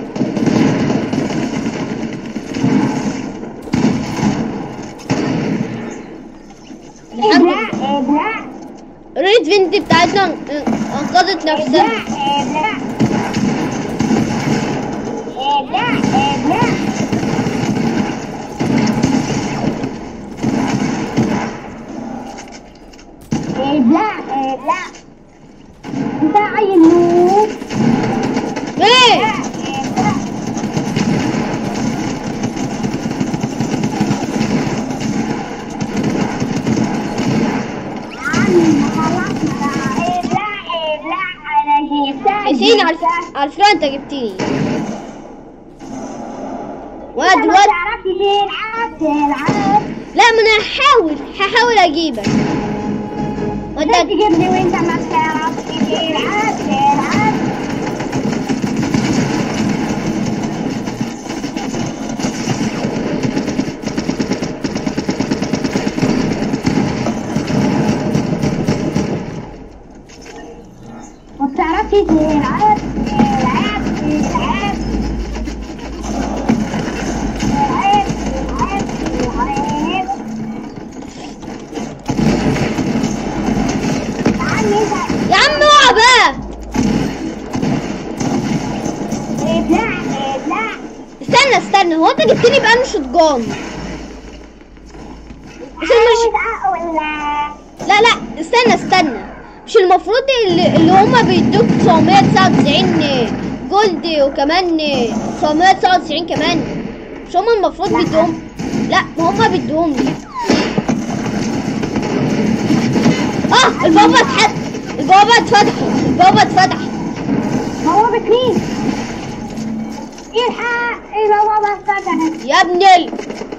ابلع ابلع. الريد فيندي بتاعتنا انقذت نفسها. ابلع ابلع ابلع. ابلع ابلع. انت عيل نوب. ايه حسين، على على فكرة انت جبتني. وانا دلوقتي دلوقتي تعرفي تلعب تلعب. لا، ما انا هحاول هحاول اجيبك. وانت انت تجيبني وانت ما بتعرفش تلعب تلعب. ما بتعرفش تلعب تلعب تلعب. تلعب تلعب تلعب. تعالي انت. يا عم اوعى بقى. ابلع ابلع. استنى استنى، هو انت جبتني بأنه شوتجان؟ مش مش ولا لا لا استنى استنى، مش المفروض اللي, اللي هما بيدوك تسعمية وتسعة وتسعين جولد وكمان تسعمية وتسعة وتسعين كمان؟ مش هما المفروض لا. بيدوهم؟ لا، ما هما بيدوهم لي. اه البابا اتحط، البابا اتفتح، البابا اتفتح. هو بكريم. الحق البوابة اتفتحت. يا ابني ال...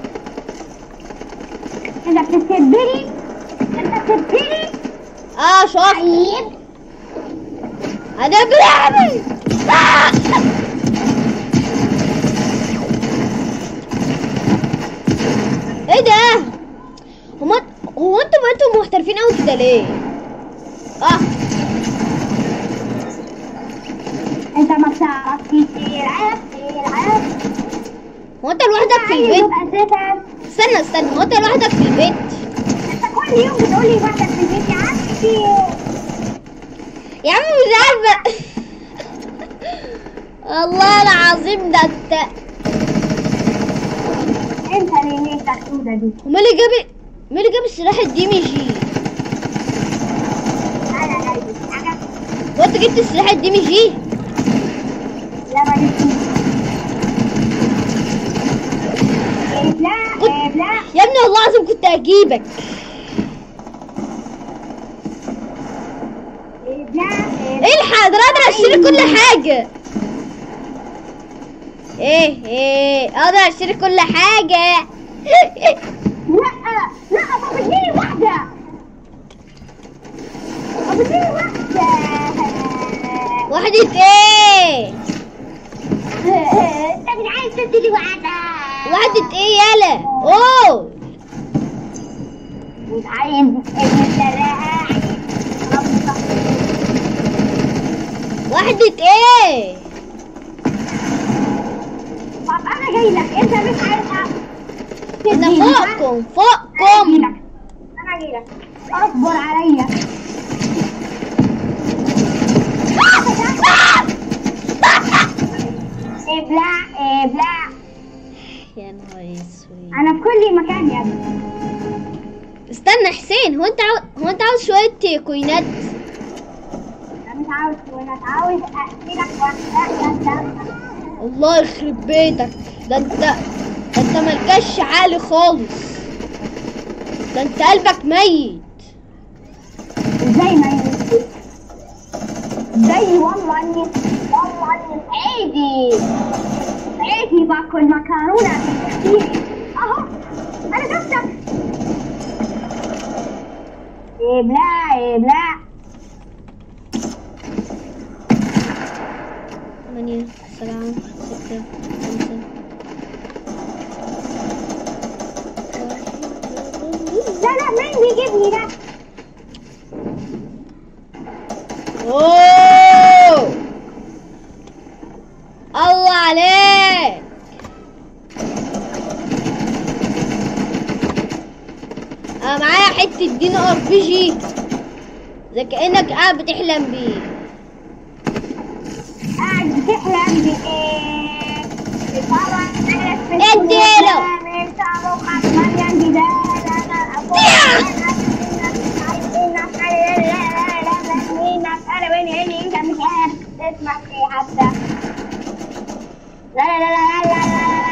انت بتستبري؟ انت بتستبري؟ اه شوف طيب انا بلعبي. آه. ايه ده؟ هما هو انتوا بقيتوا محترفين قوي كده ليه؟ اه انت ما بتعرفش تلعب تلعب. هو انت لوحدك في البيت؟ اساسا استنى استنى، هو انت لوحدك في البيت؟ انت كل كل يوم بتقولي وحدك في البيت يا عم في يا عم مش عارفه. والله العظيم ده انت انت اللي نيتك سودا دي. ومين اللي جاب مين اللي جاب السلاح الدي ام جي؟ انا جايبك انا. وانت جبت السلاح الدي ام جي؟ لا ما جبتوش. لا لا يا ابني والله العظيم كنت هجيبك. الحق ده اقدر اشتري كل حاجة. ايه ايه اقدر اشتري كل حاجة. لا لا طب اديني واحدة. طب اديني واحدة. واحدة ايه؟ انت مش عايز تديني واحدة. واحدة ايه يالا؟ اوه مش عايز السراعة. واحدة ايه؟ طب انا جاي لك انت مش عايز انا فوقكم فوقكم. انا جاي لك اصبر عليا. ابلع ابلع. يا نهار اسود. انا في كل مكان يا ابني. استنى حسين، هو انت عاو... هو انت عاوز شوية كوينات؟ انا مش عاوز وانا عاوز اقتلك واحرقك. الله يخرب بيتك. ده انت ده انت ملكش عالي خالص. ده انت قلبك ميت. ازاي ما يموت؟ ازاي والله اني والله اني عيدي عيدي باكل مكرونه كتير. اهو انا جبتك. ابلع ابلع. ثمانية سبعة ستة خمسة. لا لا مين بيجيبني ده؟ اوه الله عليك. انا معايا حتة دين ار بي جي زي كأنك قاعد بتحلم بيه. قاعد بتحلم بايه؟ طبعا انا في اديله. من صاروخك مليان جدال. انا اقول انا بيني عيني انت مش عارف تسمع ايه حتى. لا لا لا لا لا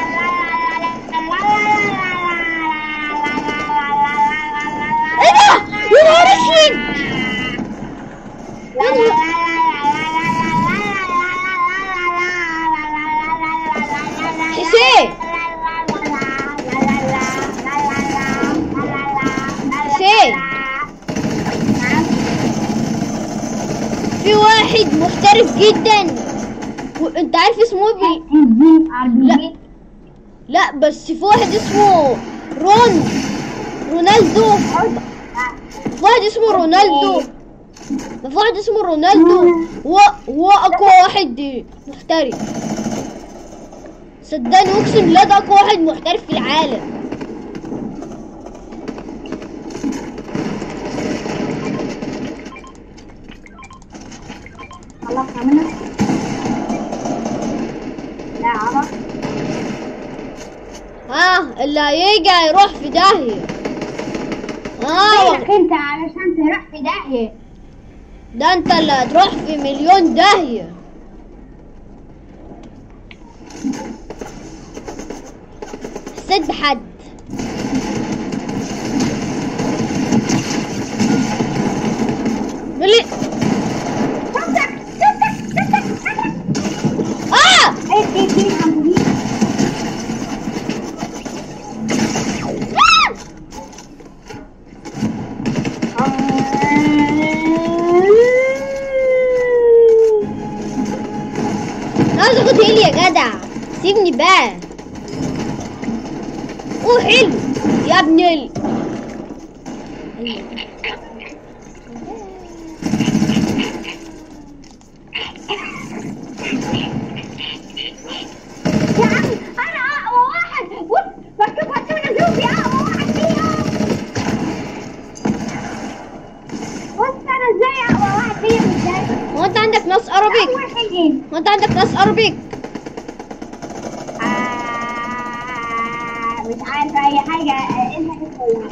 ايه ده؟ يا نهار اسود. حسين حسين في واحد محترف جدا وانت عارف اسمه بي... لا لا بس في واحد اسمه رون رونالدو. في واحد اسمه رونالدو. في واحد اسمه رونالدو هو هو اقوى واحد محترف. صدقني اقسم بالله ده اقوى واحد محترف في العالم. خلصنا منك. لا عرف. ها اللي هيجي هيروح في داهية. ها لك انت علشان تروح في داهية. ده انت اللي هتروح في مليون داهية. حسيت بحد. ملي شفتك شفتك شفتك شفتك. اه ايه ايه ايه عمودي. عاوز اخد هيلي يا جدع. سيبني بقى. اوه حلو يا ابني ال... يا عم انا اقوى واحد. بص مكتوب هتسوي نزلوا في اقوى واحد فيهم. كلاس ارابيك. اول حاجه وانت عندك كلاس ارابيك. آه مش عارفه اي حاجه. انت تقول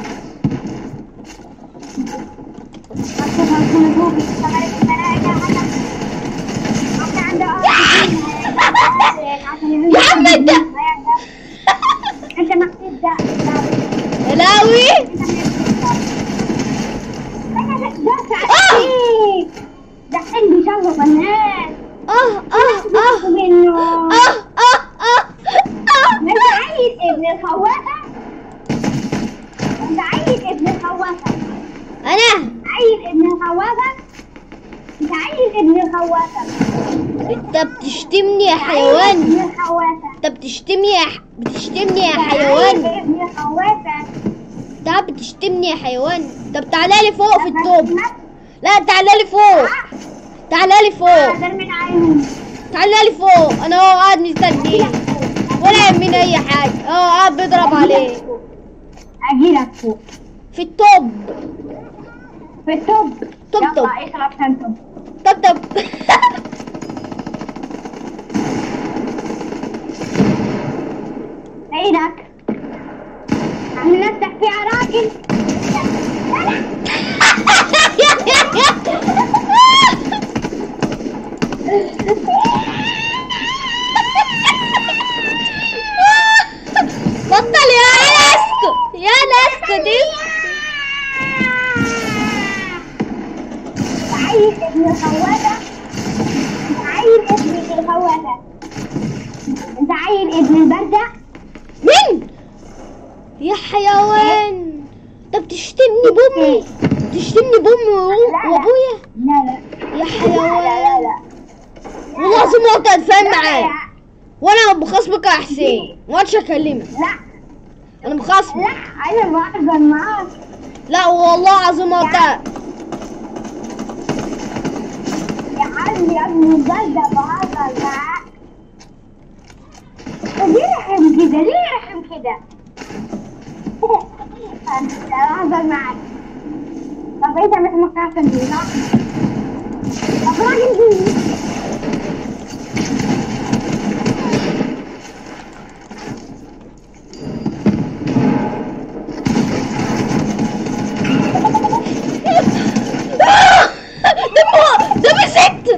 يا عم انت انت ما تبدا. يا لاوي. دحين بيشوف الناس. اه اه اه منه. اه اه اه انت عايز ابن الخوافه. انت عايز ابن الخوافه. انا عايز ابن الخوافه. انت عايز ابن الخوافه. انت بتشتمني يا ابن حيوان. الخوافه. انت بتشتمني يا ح... بتشتمني يا عايز حيوان. ابن الخوافه. انت بتشتمني يا حيوان. طب تعالى لي فوق في التوب. لا تعالى لي فوق. تعالى لي فوق. هذا من عيوني. تعالى لي فوق. انا هو قاعد مستني ولا يهمني اي حاجه. اه قاعد بيضرب عليه اجيلك فوق في التوب. في التوب. توب توب يلا اشرب سنتوب. طب طب عينك عامل نفسك فيها راجل. بطل يا اسكت يا اسكت دي. عايز ابن الخواتة. عايز ابن الخواتة. انت عايز ابن البردة. مين يا حيوان؟ انت بتشتمني بامي. بتشتمني بامي وابويا لا لا يا لا حيوان. لا لا. والله العظيم ما قلت اتفاهم معاك. وانا بخصمك يا حسين ما عادش اكلمك. لا انا بخصمك. لا انا بهزر معاك. لا والله العظيم ما قلت. يا عم يا ابن البردة بهزر معاك. طب ليه رحم كده؟ ليه رحم كده؟ انا بهزر معاك. طب انت مش مقتنع بيه صح؟ طب راجل بيه. دمه دم ست.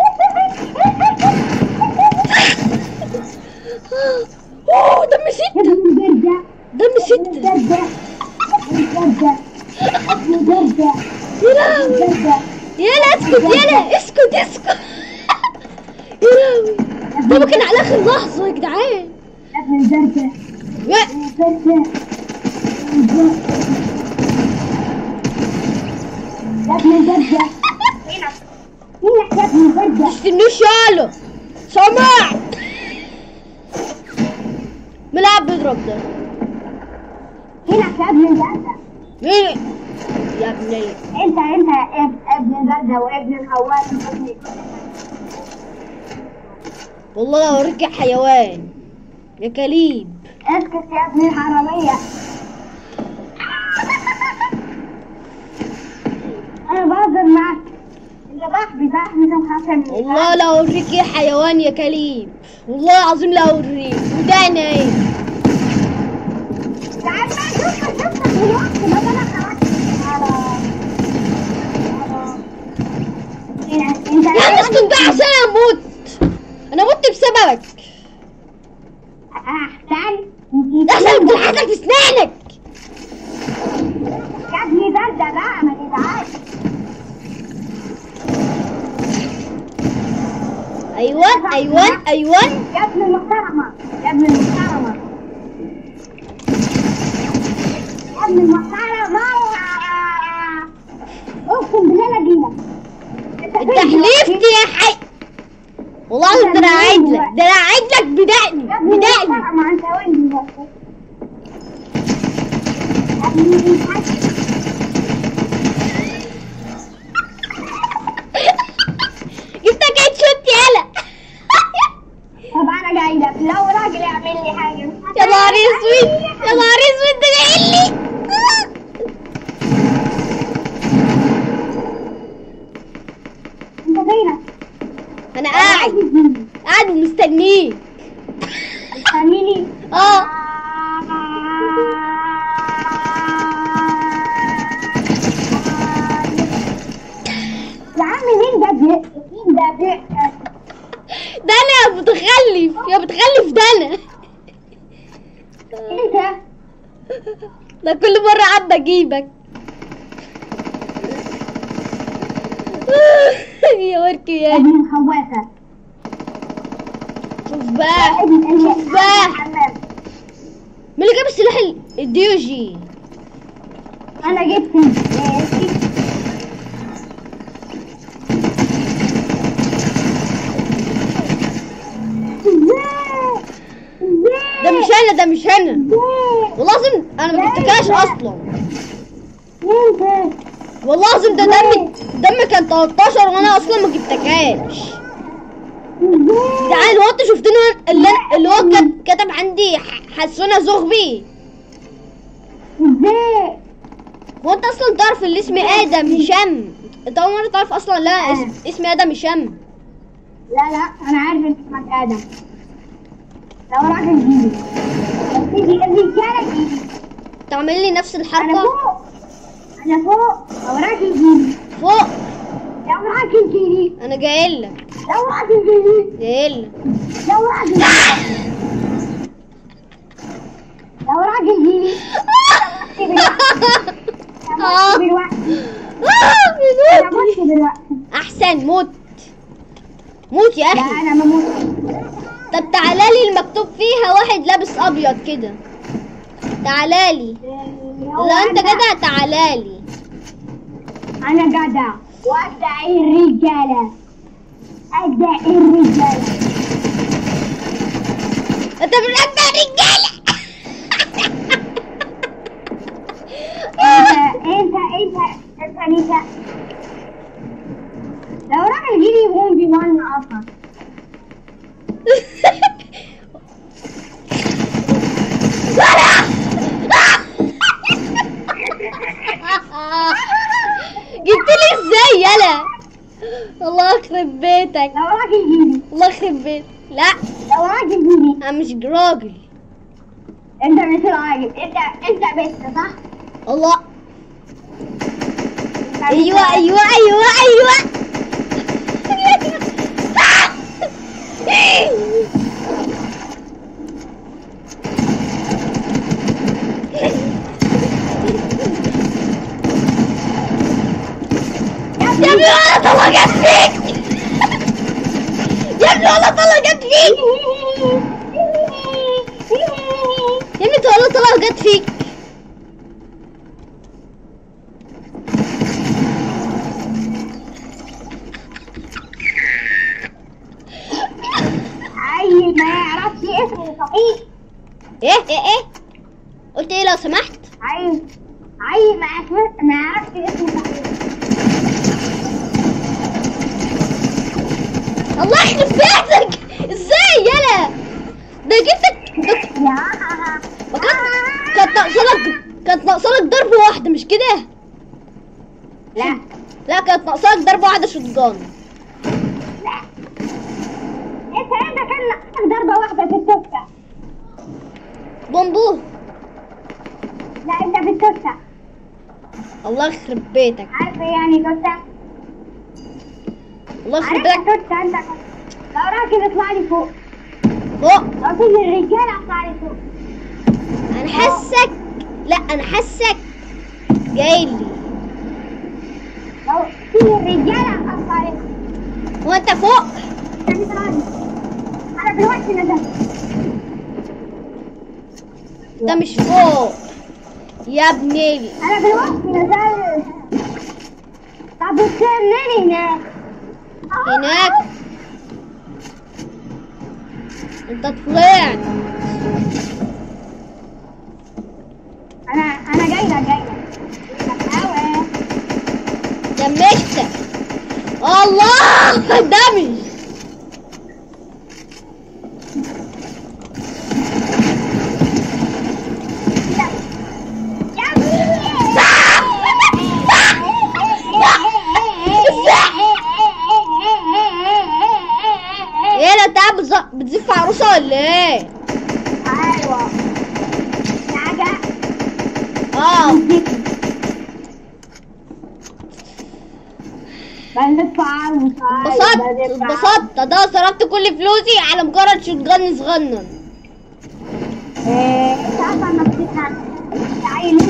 اوه دم ست. ابن البردة. دم ست. البردة. البردة. ابن البردة. يا لهوي. البردة. يلا اسكت يلا اسكت اسكت. يا لهوي. ده كان على اخر لحظة يا جدعان. ابن البردة. يا البردة. يا ابن البردة. هنا هنا يا ابن البردة. تستنوش يالا سمع. ملعب بيضرب ده. هنا يا ابن البردة. مين يا ابني؟ انت انت اب- ابن البردة وابن الخوات وابن والله لو اوريك يا حيوان يا كليب. اسكت يا ابن الحرامية. انا بهزر معاك. انت صاحبي صاحبي ده محاسبني. والله لو اوريك يا حيوان يا كليب. والله العظيم لو اوريك. ودانا ايه؟ تعال بقى شوفك شوفك دلوقتي ما انا خلاص. انت يا اسكت بقى عشان انا اموت. انا مت بسببك. احسن. احسن بتلحقك في اسنانك. يا ابني بردة بقى ما تزعلش. ايوان ايوان ايوان. يا ابن المحترمة. يا ابن المحترمة. يا ابن المحترمة. اقسم بالله لا اجيلك. انت حلفت يا حي. والله العظيم ده انا قاعد لك. ده انا قاعد لك بدقني يا ابن بدقني. المحترمة انت وين دلوقتي؟ يا ابن المحترمة. جبتك هيد شوت يالا. طب انا جاي لك لو راجل يعمل لي حاجة. يا نهار اسود يا نهار اسود ده جاي لي. انت فينك؟ قاعد مستنيك. مستنيني؟ اه يا عم مين ده بي- مين ده بي- ده انا يا متخلف يا متخلف ده انا. انت ده كل مرة عدى اجيبك. يا وركي يا ابن الخوافة. شوف بقى ابن ال- شوف بقى الحمام. مين اللي جاب السلاح ال- الديوجي؟ انا جبت ال- ازاي ازاي ده مش انا ده مش انا ازاي والله العظيم انا ما جبتكاش اصلا. انت والله العظيم ده دم دم كان تلتاشر وانا اصلا ما جبتكاش. ازاي جدعان هو انتوا شفتوني اللي أنا- اللي هو كت- كتب عندي ح- حسونة زغبي؟ ازاي هو انت اصلا تعرف اللي اسمي ادم هشام؟ انت اول مرة تعرف اصلا لا اسم اسمي ادم هشام. لا لا انا عارف انت اسمك ادم. لو راجل جيبي تيجي الرجاله جيبي. تعمل لي نفس انا الحركة فوق انا فوق لو راجل جيبي. فوق. لو راجل جيبي انا جايلك لو راجل جيبي جايلك. لو راجل جيبي لو راجل جيبي آه. دلوقتي آه، انا بيموت. مت دلوقتي. احسن موت موت يا لا اخي. انا ما مت. طب تعالى لي المكتوب فيها واحد لابس ابيض كده. تعالى لي. لا انت جدع تعالى لي. انا جدع وادعي الرجاله ادعي الرجاله. انت بتقطع رجاله. انت انت انت انت انت لو راجل جيلي يقوم بيوانا اصلا. جبت لي ازاي يلا؟ الله يخرب بيتك. لو راجل جيلي الله يخرب بيتك. لا لو راجل جيلي انا مش راجل. انت مش راجل انت انت بنت صح؟ الله. انت ايوه بنت. ايوه ايوه ايوه. يا ابني ولا طلع جت فيك. يا ابني ولا طلع جت فيك. يا ابني ولا طلع جت فيك. عيل ما يعرفش اسمه صحيح. ايه ايه ايه قلت ايه لو سمحت؟ عيل عيل ما يعرفش ما يعرفش اسمه صحيح. الله يخرب بيتك. ازاي يلا؟ ده جبتك ده يا ما كانت كانت ناقصالك كانت ناقصالك ضربة واحدة مش كده؟ لا لا كانت ناقصالك ضربة واحدة شوتجان. لا انت انت كان ناقصك ضربه واحده في التوكه. بومبو. لا انت في التوكه. الله يخرب بيتك. عارف ايه يعني توكه؟ الله يخرب عارف بيتك. توكه انت. لو راجل اطلع لي فوق. فوق. لو كل الرجاله اطلع لي فوق. انا حاسك لا انا حاسك جاي لي. لو كل الرجاله اطلع لي فوق. هو انت فوق؟ انت مش راجل. انا دلوقتي نزلت. انت مش فوق يا ابني. انا دلوقتي نزلت. طب استناني هناك. هناك انت طلعت. انا انا جاي لك جاي لك. دمجتك. الله دمج. ايه لا تعب جوه ولا ايه؟ ايوه حاجة اه بندفع اتبسطت اتبسطت ده صرفت كل فلوسي على مجرد شوت جن صغنن. ايه انت عارفة انك بتتعب تعالي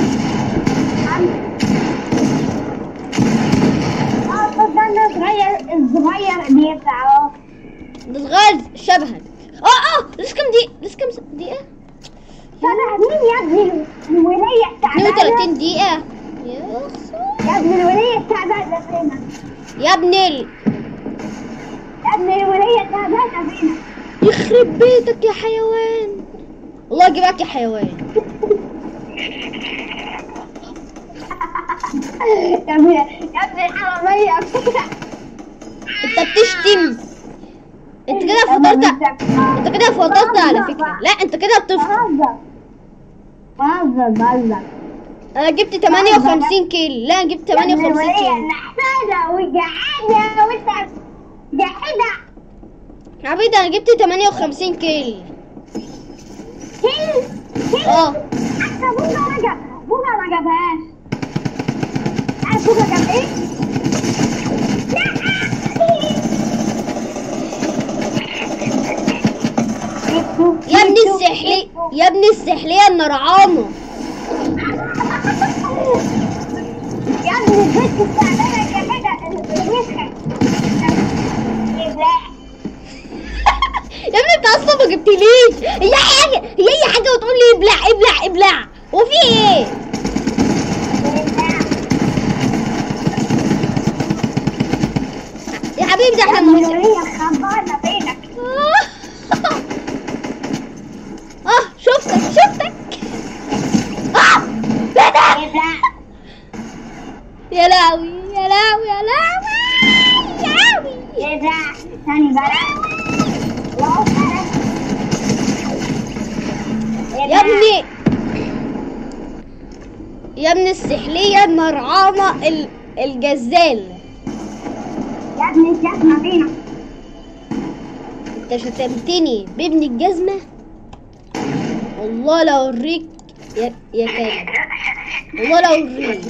اه صدقنا صغير الصغير بيدفع اهو. ده صغير شبهك. اه اه لسه كام دقيقة؟ لسه كام دقيقة؟ شبه مين يا ابني الولية اثنين التعبانة؟ وثلاثين دقيقة. يا خسارة. يا ابني الولية التعبانة فينا؟ يا ابني ال... يا ابني الولية التعبانة فينا؟ يخرب بيتك يا حيوان. الله يجيبك يا حيوان. يا ابني يا ابني الحرامية انت بتشتم. انت كده فضلت انت كده فضلت على فكرة. لا انت كده بتفضل. بهزر بهزر بهزر. انا جبت ثمانية وخمسين كيل. لا انا جبت ثمانية وخمسين كيل. نحسانة وجحدة وانت جحدة عبيد انا جبت ثمانية وخمسين كيل. كل كل اه حتى بوجا ما جاب بوجا ما جابهاش. عارف بوجا جاب ايه؟ يا ابني السحلي يا ابني السحلية النرعانة. يا ابني البنت التعبانة كده الوسخة. يا ابني انت اصلا ما جبتليش. هي حاجة هي اي حاجة وتقول لي ابلع ابلع ابلع. وفي ايه؟ يا حبيبي ده احنا مهزئين. الولية خربانة بينك. اه شفتك شفتك. اه يا لهوي يا لهوي يا لهوي يا لهوي. ايه ده؟ ثاني بقى. يا ابني يا ابني السحلية النرعانة ال- الجزال. يا ابني الجزمة فينا. انت شتمتني بابن الجزمة. والله لو اوريك يا يا كلب. والله لو اوريك.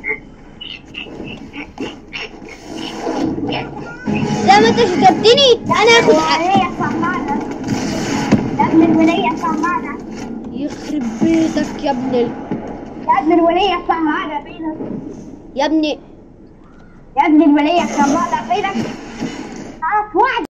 زي ما انت شتمتني انا هاخد حقي. الولية صمانة. يا ابن الولية صمانة. يخرب بيتك يا ابن ال... يا ابن الولية صمانة فينا. يا ابني يا ابن الولية صمانة فينا. عارف واحد